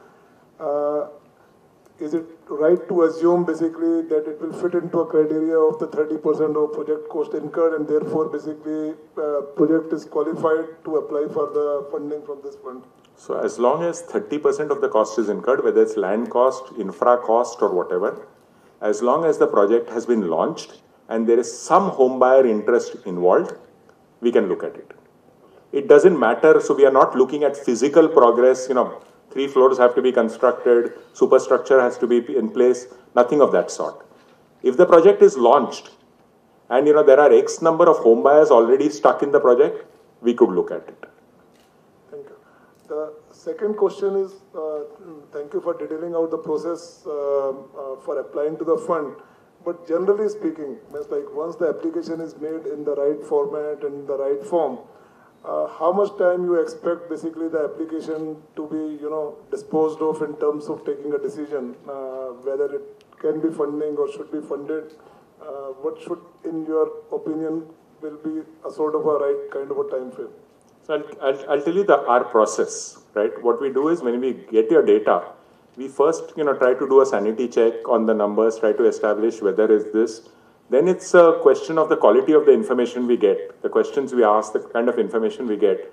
Is it right to assume basically that it will fit into a criteria of the 30% of project cost incurred, and therefore basically project is qualified to apply for the funding from this fund? So as long as 30% of the cost is incurred, whether it's land cost, infra cost, or whatever, as long as the project has been launched and there is some home buyer interest involved, we can look at it. It doesn't matter. So we are not looking at physical progress, 3 floors have to be constructed, superstructure has to be in place, nothing of that sort. If the project is launched and, there are X number of home buyers already stuck in the project, we could look at it. Thank you. The second question is, thank you for detailing out the process for applying to the fund. But generally speaking, it's like once the application is made in the right format and the right form, how much time you expect basically the application to be, disposed of in terms of taking a decision, whether it can be funding or should be funded? What should, in your opinion, will be a sort of a right kind of a time frame? So I'll tell you our process, right? What we do is when we get your data, we first, try to do a sanity check on the numbers, try to establish whether is this. Then it's a question of the quality of the information we get, the questions we ask, the kind of information we get,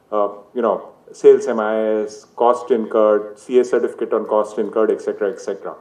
sales MIS, cost incurred, CA certificate on cost incurred, etc., etc.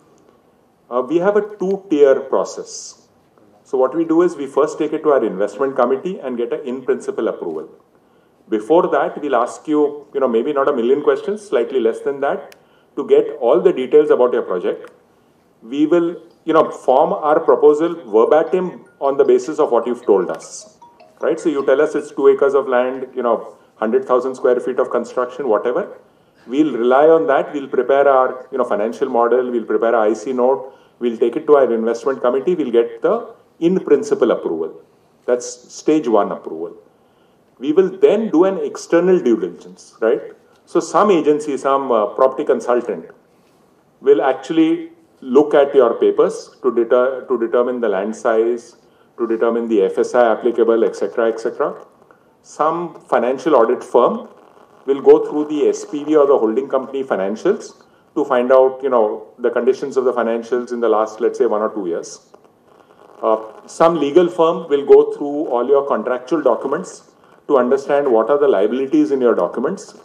We have a 2-tier process. So what we do is we first take it to our investment committee and get an in-principle approval. Before that, we'll ask you, maybe not a million questions, slightly less than that, to get all the details about your project. We will form our proposal verbatim on the basis of what you've told us, right? So you tell us it's 2 acres of land, 100,000 square feet of construction, whatever. We'll rely on that. We'll prepare our, financial model. We'll prepare our IC note. We'll take it to our investment committee. We'll get the in-principle approval. That's stage 1 approval. We will then do an external due diligence, right? So some agency, some property consultant will actually look at your papers to determine the land size, to determine the FSI applicable, etc., etc. Some financial audit firm will go through the SPV or the holding company financials to find out, the conditions of the financials in the last, let's say, 1 or 2 years. Some legal firm will go through all your contractual documents to understand what are the liabilities in your documents.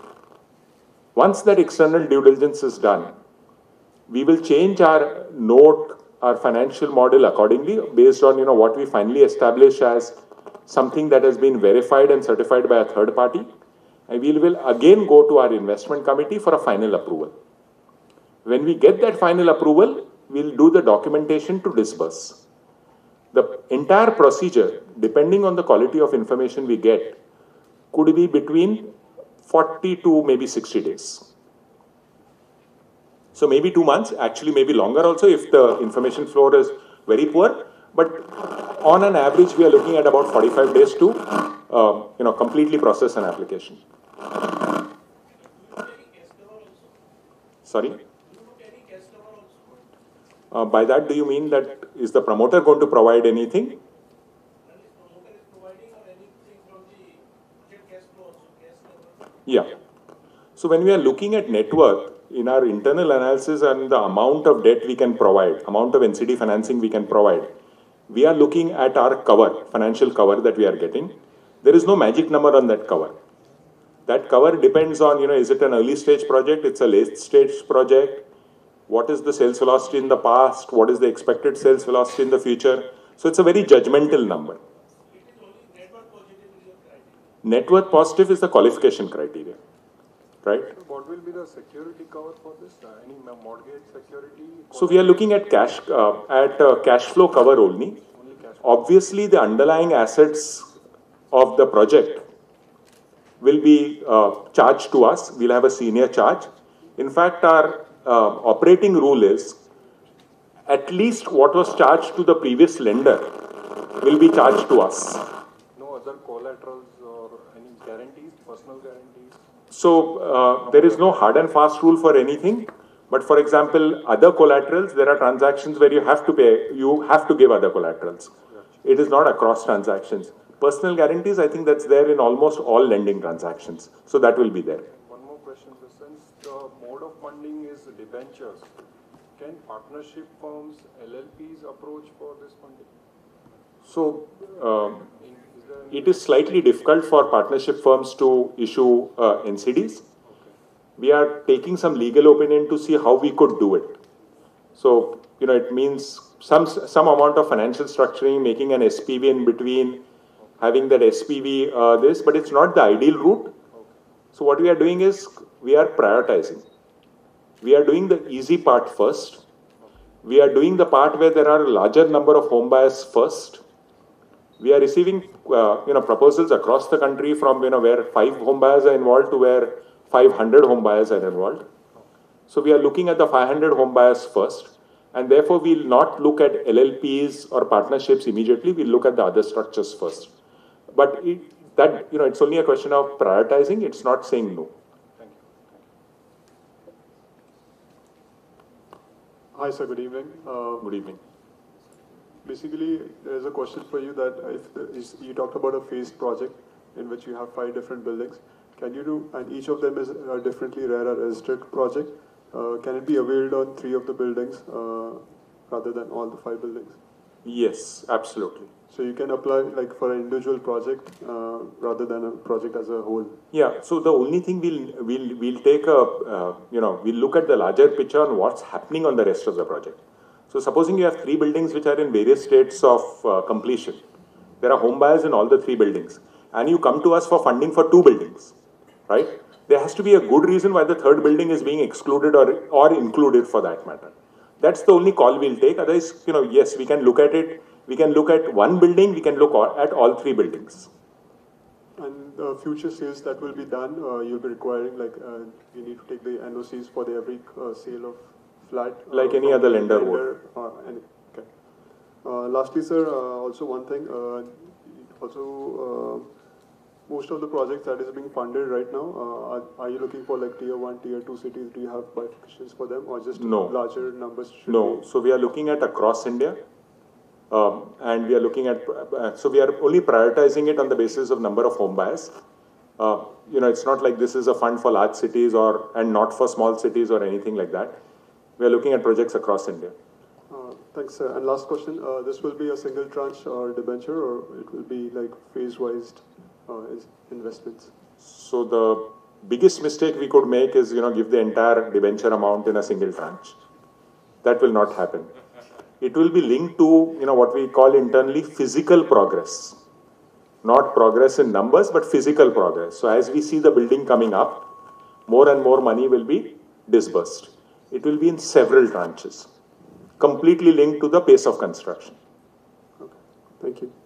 Once that external due diligence is done, we will change our note, our financial model accordingly based on, what we finally establish as something that has been verified and certified by a third party. And we will again go to our investment committee for a final approval. When we get that final approval, we'll do the documentation to disburse. The entire procedure, depending on the quality of information we get, could be between 40 to maybe 60 days. So maybe 2 months, actually maybe longer also if the information flow is very poor. But on an average, we are looking at about 45 days to completely process an application. Sorry? By that, do you mean that is the promoter going to provide anything? Yeah. So when we are looking at net worth, in our internal analysis and the amount of debt we can provide, amount of NCD financing we can provide, we are looking at our cover, financial cover that we are getting. There is no magic number on that cover. That cover depends on, is it an early stage project? It's a late stage project. What is the sales velocity in the past? What is the expected sales velocity in the future? So it's a very judgmental number. Net worth positive is the qualification criteria, right? What will be the security cover for this? Any mortgage security? So we are looking at cash flow cover only. Obviously, the underlying assets of the project will be charged to us. We'll have a senior charge. In fact, our operating rule is at least what was charged to the previous lender will be charged to us. No other collaterals or any guarantees, personal guarantees? So there is no hard and fast rule for anything. But for example, other collaterals, there are transactions where you have to pay, you have to give other collaterals. It is not across transactions. Personal guarantees, I think that's there in almost all lending transactions. So that will be there. One more question. Since the mode of funding is debentures, can partnership firms, LLPs approach for this funding? So it is slightly difficult for partnership firms to issue NCDs. We are taking some legal opinion to see how we could do it. So, it means some amount of financial structuring, making an SPV in between, having that SPV but it's not the ideal route. So what we are doing is, we are prioritizing. We are doing the easy part first. We are doing the part where there are a larger number of home buyers first. We are receiving, proposals across the country from, where 5 home buyers are involved to where 500 home buyers are involved. So we are looking at the 500 home buyers first. And therefore, we will not look at LLPs or partnerships immediately. We'll look at the other structures first. But it's only a question of prioritizing. It's not saying no. Thank you. Hi, sir. Good evening. Good evening. Basically, there is a question for you that you talked about a phased project in which you have 5 different buildings. Can you do, and each of them is a differently RERA registered project. Can it be availed on 3 of the buildings rather than all the 5 buildings? Yes, absolutely. So you can apply like for an individual project rather than a project as a whole. Yeah. So the only thing we'll take we'll look at the larger picture on what's happening on the rest of the project. So supposing you have 3 buildings which are in various states of completion. There are home buyers in all the 3 buildings, and you come to us for funding for 2 buildings, right? There has to be a good reason why the 3rd building is being excluded or included for that matter. That's the only call we'll take. Otherwise, yes, we can look at it. We can look at 1 building. We can look at all 3 buildings. And future sales that will be done, you'll be requiring you need to take the NOCs for every sale of flat. Like any other lender would. Okay. Lastly, sir, also one thing. Most of the projects that is being funded right now, are you looking for like tier 1, tier 2 cities? Do you have bifurcations for them, or just larger numbers? No. So we are looking at across India, and we are looking at. So we are only prioritizing it on the basis of number of home buyers. It's not like this is a fund for large cities and not for small cities or anything like that. We are looking at projects across India. Thanks, sir. And last question: this will be a single tranche or debenture, or it will be like phase-wise investments? So the biggest mistake we could make is, give the entire debenture amount in a single tranche. That will not happen. It will be linked to, what we call internally physical progress. Not progress in numbers, but physical progress. So as we see the building coming up, more and more money will be disbursed. It will be in several tranches, completely linked to the pace of construction. Okay. Thank you.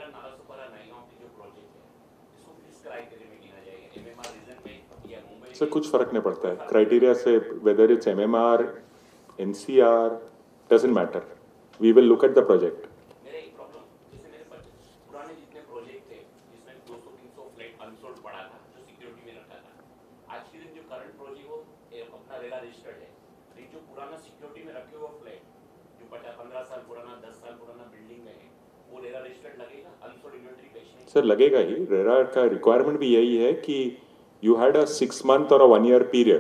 मेरा Nalasopara nine of जो project है इसको किस criteria में गिना जाएगा, MMR reason में या मुंबई? सर कुछ फर्क नहीं पड़ता है क्राइटेरिया से, whether it's MMR, NCR, doesn't matter, we will look at the project. मेरा एक प्रॉब्लम, जैसे मेरे पुराने जितने प्रोजेक्ट थे जिसमें 200-300 फ्लैट अनसोल्ड पड़ा था जो सिक्योरिटी में रखा था, आज के दिन जो करंट प्रोजेक्ट वो अपना रेरा रजिस्टर्ड है, लेकिन जो पुराना सिक्योरिटी में रखे हुआ फ्लैट जो 15 साल पुराना, 10 साल पुराना बिल्डिंग में है, वो रेरा रजिस्टर्ड लगेगा? अनसोल्ड इन्वेंटरी कैश में सर लगेगा ही. रेरा का रिक्वायरमेंट भी यही है कि यू हैड अ 6 month और uh 1 year period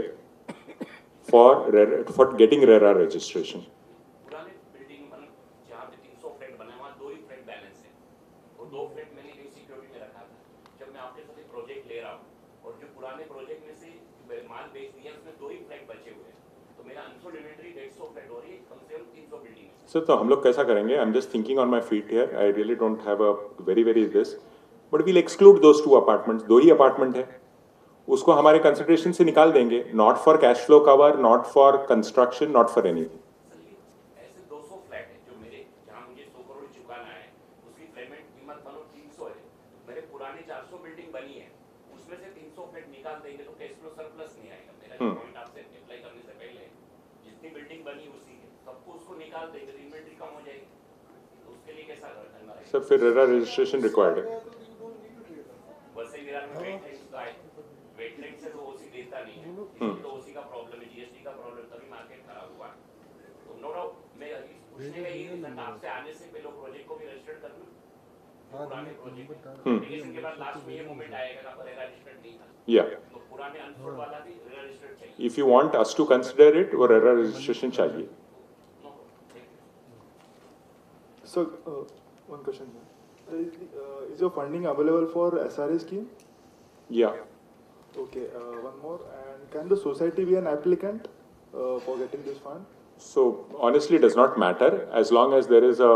for getting RERA registration. पुराने बिल्डिंग मतलब जहाँ पे 300 फ्लैट बना है वहाँ 2 ही फ्लैट बैलेंस है और 2 फ्लैट मैंने कहीं सिक्योरिटी में रखा था. जब मैं आपके साथ एक प्रोजेक्ट ले रहा हूँ और जो पुराने प्रोजेक्ट में से माल बेच दिया उसमें 2 ही फ्लैट बचे हुए हैं, तो मेरा अनसोल्ड इन्वेंटरी 150 फ्लैट हो रही है, कम से कम 300 बिल्डिंग है. सर तो हम लोग कैसा करेंगे, I am just thinking on my feet here, I really don't have a very this, but we'll exclude those 2 apartments. 2 ही अपार्टमेंट है, उसको हमारे कंसिडरेशन से निकाल देंगे. Not for cash flow cover, not for construction, not for anything. ऐसे 200 flat है जो मेरे, जहाँ मुझे 100 करोड़ चुकाना है, उसकी पेमेंट कीमत मानो 300 है. मेरे पुराने 400 बिल्डिंग बनी है, उसमें से 300 फ्लैट निकाल देंगे तो कैश फ्लो सरप्लस नहीं आएगा. मेरा पॉइंट आपसे अप्लाई करने से पहले, जितनी बिल्डिंग बनी उसी है, सबको उसको निकाल देंगे तो इन्वेंटरी कम हो जाएगी. तो उसके लिए कैसा करना है? सर फिर रेरा रजिस्ट्रेशन रिक्वायर्ड है. वैसे मेरा वेटलैंड से तो ओसी देता नहीं है, तो ओसी का प्रॉब्लम है, जीएसटी का प्रॉब्लम, तभी मार्केट खराब हुआ. तो नो डाउट मैं पूछने का ये रीजन आपसे आने से पहले प्रोजेक्ट को भी रजिस्टर कर लूं. पुराने प्रोजेक्ट एप्लीकेशन के बाद लास्ट में ये मूवमेंट आएगा कि रेरा रजिस्टर्ड नहीं था. या तो पुराने अनसोल्ड वाला भी रेरा रजिस्टर्ड चाहिए. If you want us to consider it, वो रेरा रजिस्ट्रेशन चाहिए. So, one question, sir. Is your funding available for SRA scheme? Yeah. Okay, one more. And can the society be an applicant for getting this fund? So honestly, it does not matter as long as there is a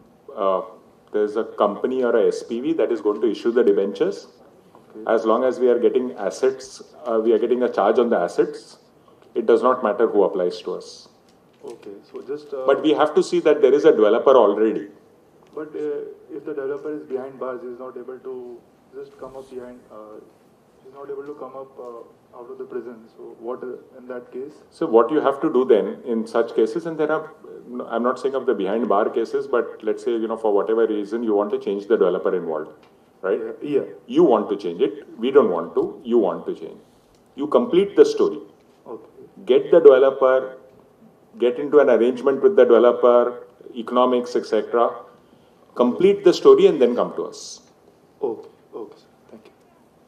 company or a SPV that is going to issue the debentures. Okay. As long as we are getting assets, we are getting a charge on the assets. It does not matter who applies to us. Okay, so just. But we have to see that there is a developer already. But if the developer is behind bars, he is not able to just come up behind. He is not able to come up out of the prison. So what in that case? So what you have to do then in such cases, and there are, I'm not saying of the behind bar cases, but let's say, for whatever reason you want to change the developer involved, right? Yeah. You want to change it. We don't want to. You want to change. You complete the story. Okay. Get the developer, get into an arrangement with the developer, economics, etc. Complete the story and then come to us. Okay. Okay, sir. Thank you.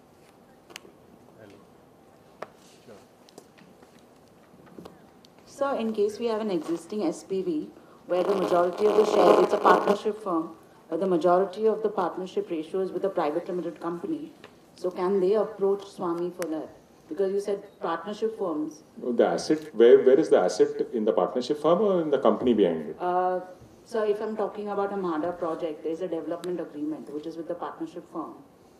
So, in case we have an existing SPV where the majority of the shares, it's a partnership firm, where the majority of the partnership ratio is with a private limited company, so can they approach Swami for that? Because you said partnership firms. The asset, where is the asset, in the partnership firm or in the company behind it? So if I'm talking about a MHADA project, there's a development agreement which is with the partnership firm.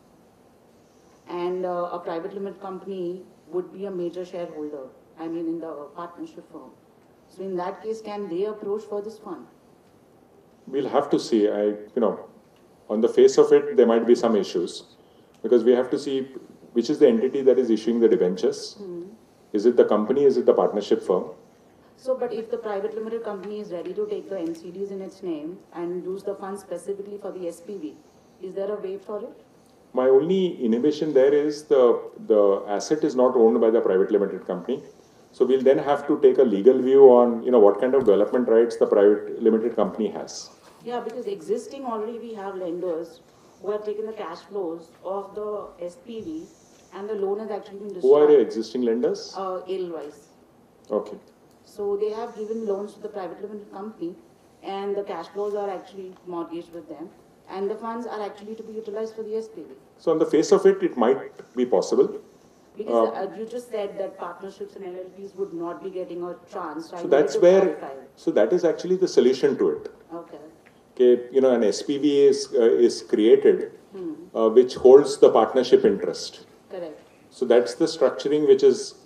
And a private limited company would be a major shareholder, I mean in the partnership firm. So in that case, can they approach for this fund? We'll have to see. On the face of it, there might be some issues. Because we have to see which is the entity that is issuing the debentures. Is it the company, is it the partnership firm? So, but if the private limited company is ready to take the NCDs in its name and use the funds specifically for the SPV, is there a way for it? My only inhibition there is the asset is not owned by the private limited company. So we'll then have to take a legal view on, what kind of development rights the private limited company has. Yeah, because existing already we have lenders who have taken the cash flows of the SPV and the loan has actually been destroyed. Who are your existing lenders? Edelweiss. Okay. So they have given loans to the private limited company and the cash flows are actually mortgaged with them and the funds are actually to be utilized for the SPV. So on the face of it, it might be possible. Because you just said that partnerships and LLPs would not be getting a chance. So that's where, so that is actually the solution to it. Okay. Okay, an SPV is created which holds the partnership interest. Correct. So that's the structuring which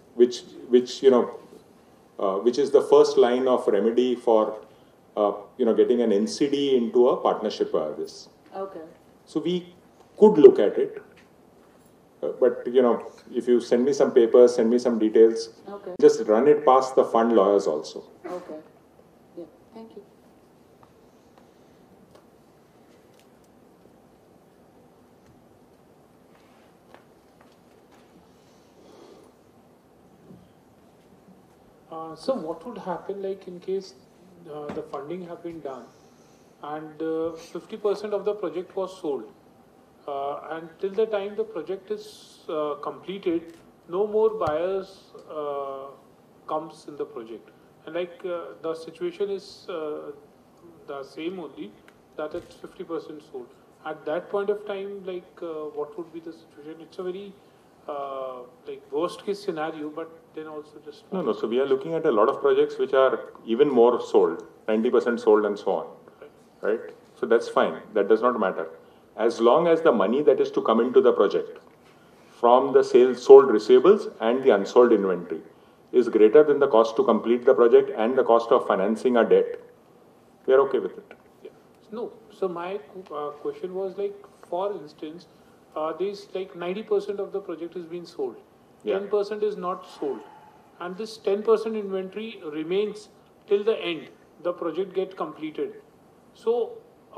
is the first line of remedy for getting an NCD into a partnership this. Okay. So we could look at it. But, if you send me some papers, send me some details, Okay. just run it past the fund lawyers also. Okay. Yeah. Thank you. So what would happen like in case the funding have been done and 50% of the project was sold and till the time the project is completed, no more buyers comes in the project, and the situation is the same only, that it's 50% sold. At that point of time, what would be the situation? It's a very worst case scenario, but then also just No. So we are looking at a lot of projects which are even more sold, 90% sold and so on, right? So that's fine. That does not matter. As long as the money that is to come into the project from the sold receivables and the unsold inventory is greater than the cost to complete the project and the cost of financing a debt, we are okay with it. Yeah. No. So my question was for instance, this 90% of the project is being sold, 10% is not sold, and this 10% inventory remains till the end. The project get completed. So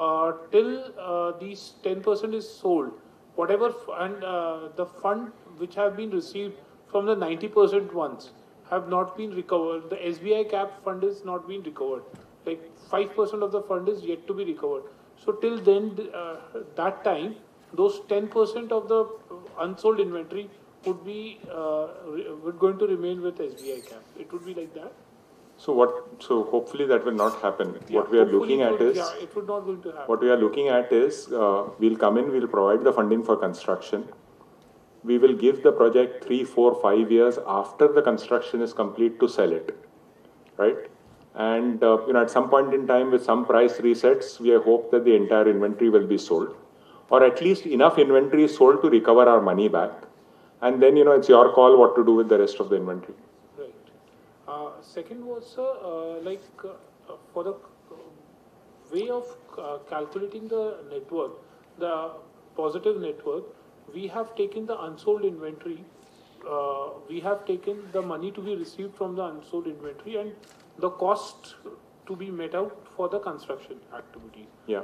till these 10% is sold, whatever and the fund which have been received from the 90% ones have not been recovered. The SBI Cap fund is not been recovered. 5% of the fund is yet to be recovered. So till then, that time, those 10% of the unsold inventory would be going to remain with SBI Cap. It would be like that. So hopefully that will not happen. What we are looking at is, it would not going to happen. What we are looking at is, we'll come in, we'll provide the funding for construction. We will give the project 3, 4, 5 years after the construction is complete to sell it, right? And at some point in time, with some price resets, we hope that the entire inventory will be sold, or at least enough inventory is sold to recover our money back. And then it's your call what to do with the rest of the inventory. Second was, for the way of calculating the net worth, the positive net worth, we have taken the unsold inventory, we have taken the money to be received from the unsold inventory and the cost to be met out for the construction activities. Yeah.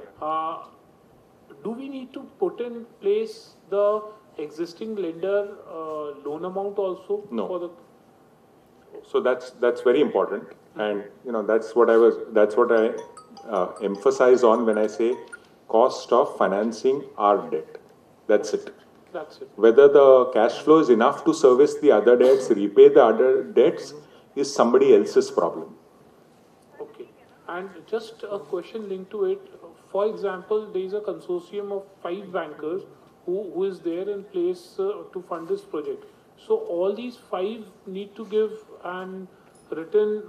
Do we need to put in place the existing lender loan amount also? No. For the So that's very important, and that's what I emphasize on when I say cost of financing our debt. That's it. That's it. Whether the cash flow is enough to service the other debts, repay the other debts, is somebody else's problem. Okay. And just a question linked to it. For example, there is a consortium of 5 bankers who is there in place to fund this project. So all these 5 need to give an written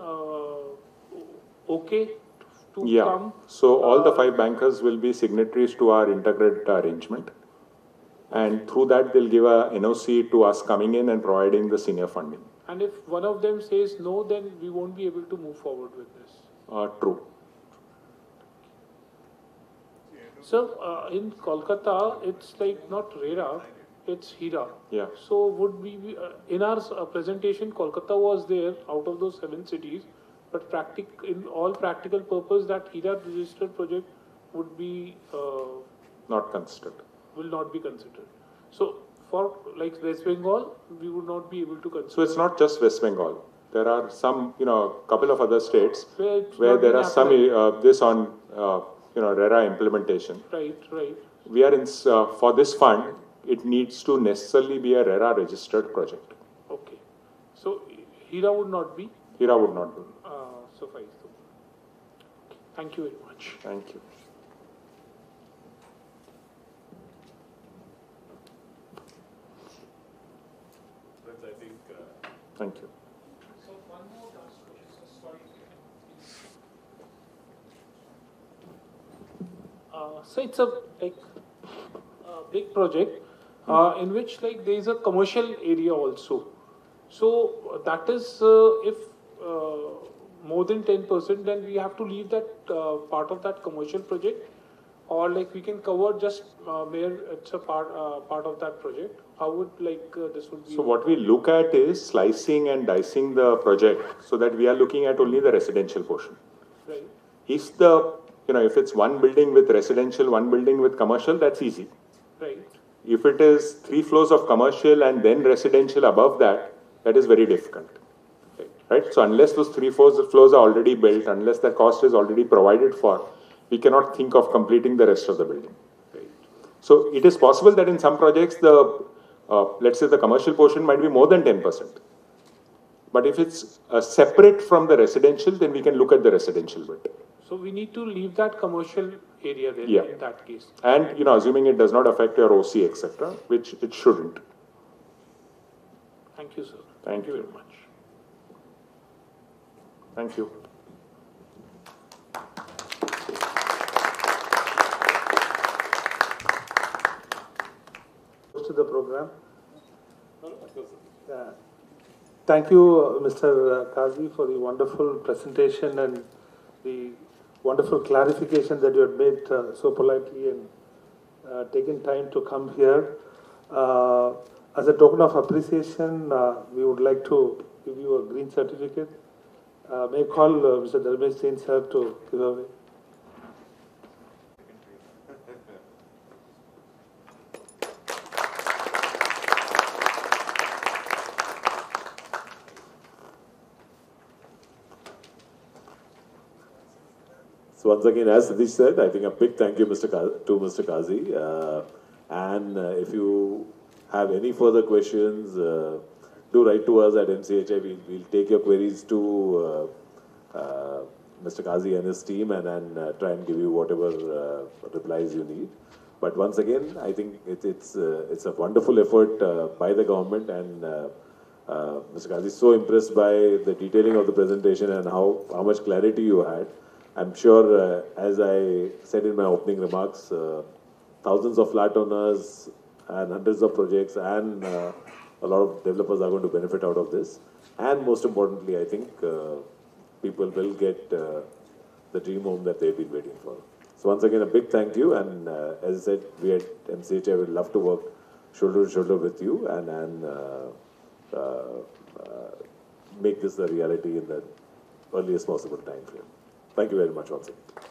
okay to come. So all the 5 bankers will be signatories to our integrated arrangement, and through that they'll give a NOC to us coming in and providing the senior funding. And if one of them says no, then we won't be able to move forward with this. True. So in Kolkata, it's not RERA, it's HIRA. Yeah. So would we be, in our presentation, Kolkata was there out of those 7 cities, but in all practical purpose, that HIRA registered project would be not considered. Will not be considered. So for West Bengal, we would not be able to consider. So it's not just West Bengal. There are some, couple of other states where there are some this on RERA implementation. Right. We are in for this fund. It needs to necessarily be a RERA registered project. Okay. So HIRA would not be. HIRA would not be. Suffice. Thank you very much. Thank you. Thank you. So one more last question. Sorry. So it's a big project in which there is a commercial area also. So that is if more than 10%, then we have to leave that part of that commercial project, or like we can cover just where it's a part of that project? How would this would be? So what we look at is slicing and dicing the project so that we are looking at only the residential portion. Right. If if it's one building with residential, one building with commercial, that's easy. Right. If it is 3 floors of commercial and then residential above that, that is very difficult. Right? So unless those 3 floors are already built, unless the cost is already provided for, we cannot think of completing the rest of the building. Right. So it is possible that in some projects, let's say the commercial portion might be more than 10%. But if it's separate from the residential, then we can look at the residential bit. So we need to leave that commercial area there in that case. And assuming it does not affect your OC, etc., which it shouldn't. Thank you, sir. Thank you very much. Thank you. To the program. Thank you, Mr. Kazi, for the wonderful presentation and the wonderful clarification that you had made so politely and taken time to come here. As a token of appreciation, we would like to give you a green certificate. May I call Mr. Dharmesh Jain sir to give away? So once again, as Satish said, I think a big thank you to Mr. Kazi. And if you have any further questions, do write to us at MCHI. We'll take your queries to Mr. Kazi and his team and then try and give you whatever replies you need. But once again, I think it's a wonderful effort by the government, and Mr. Kazi is so impressed by the detailing of the presentation and how much clarity you had. I'm sure, as I said in my opening remarks, thousands of flat owners and hundreds of projects and a lot of developers are going to benefit out of this. And most importantly, I think people will get the dream home that they've been waiting for. So once again, a big thank you. And as I said, we at MCHI would love to work shoulder to shoulder with you and make this a reality in the earliest possible time frame. Thank you very much once again.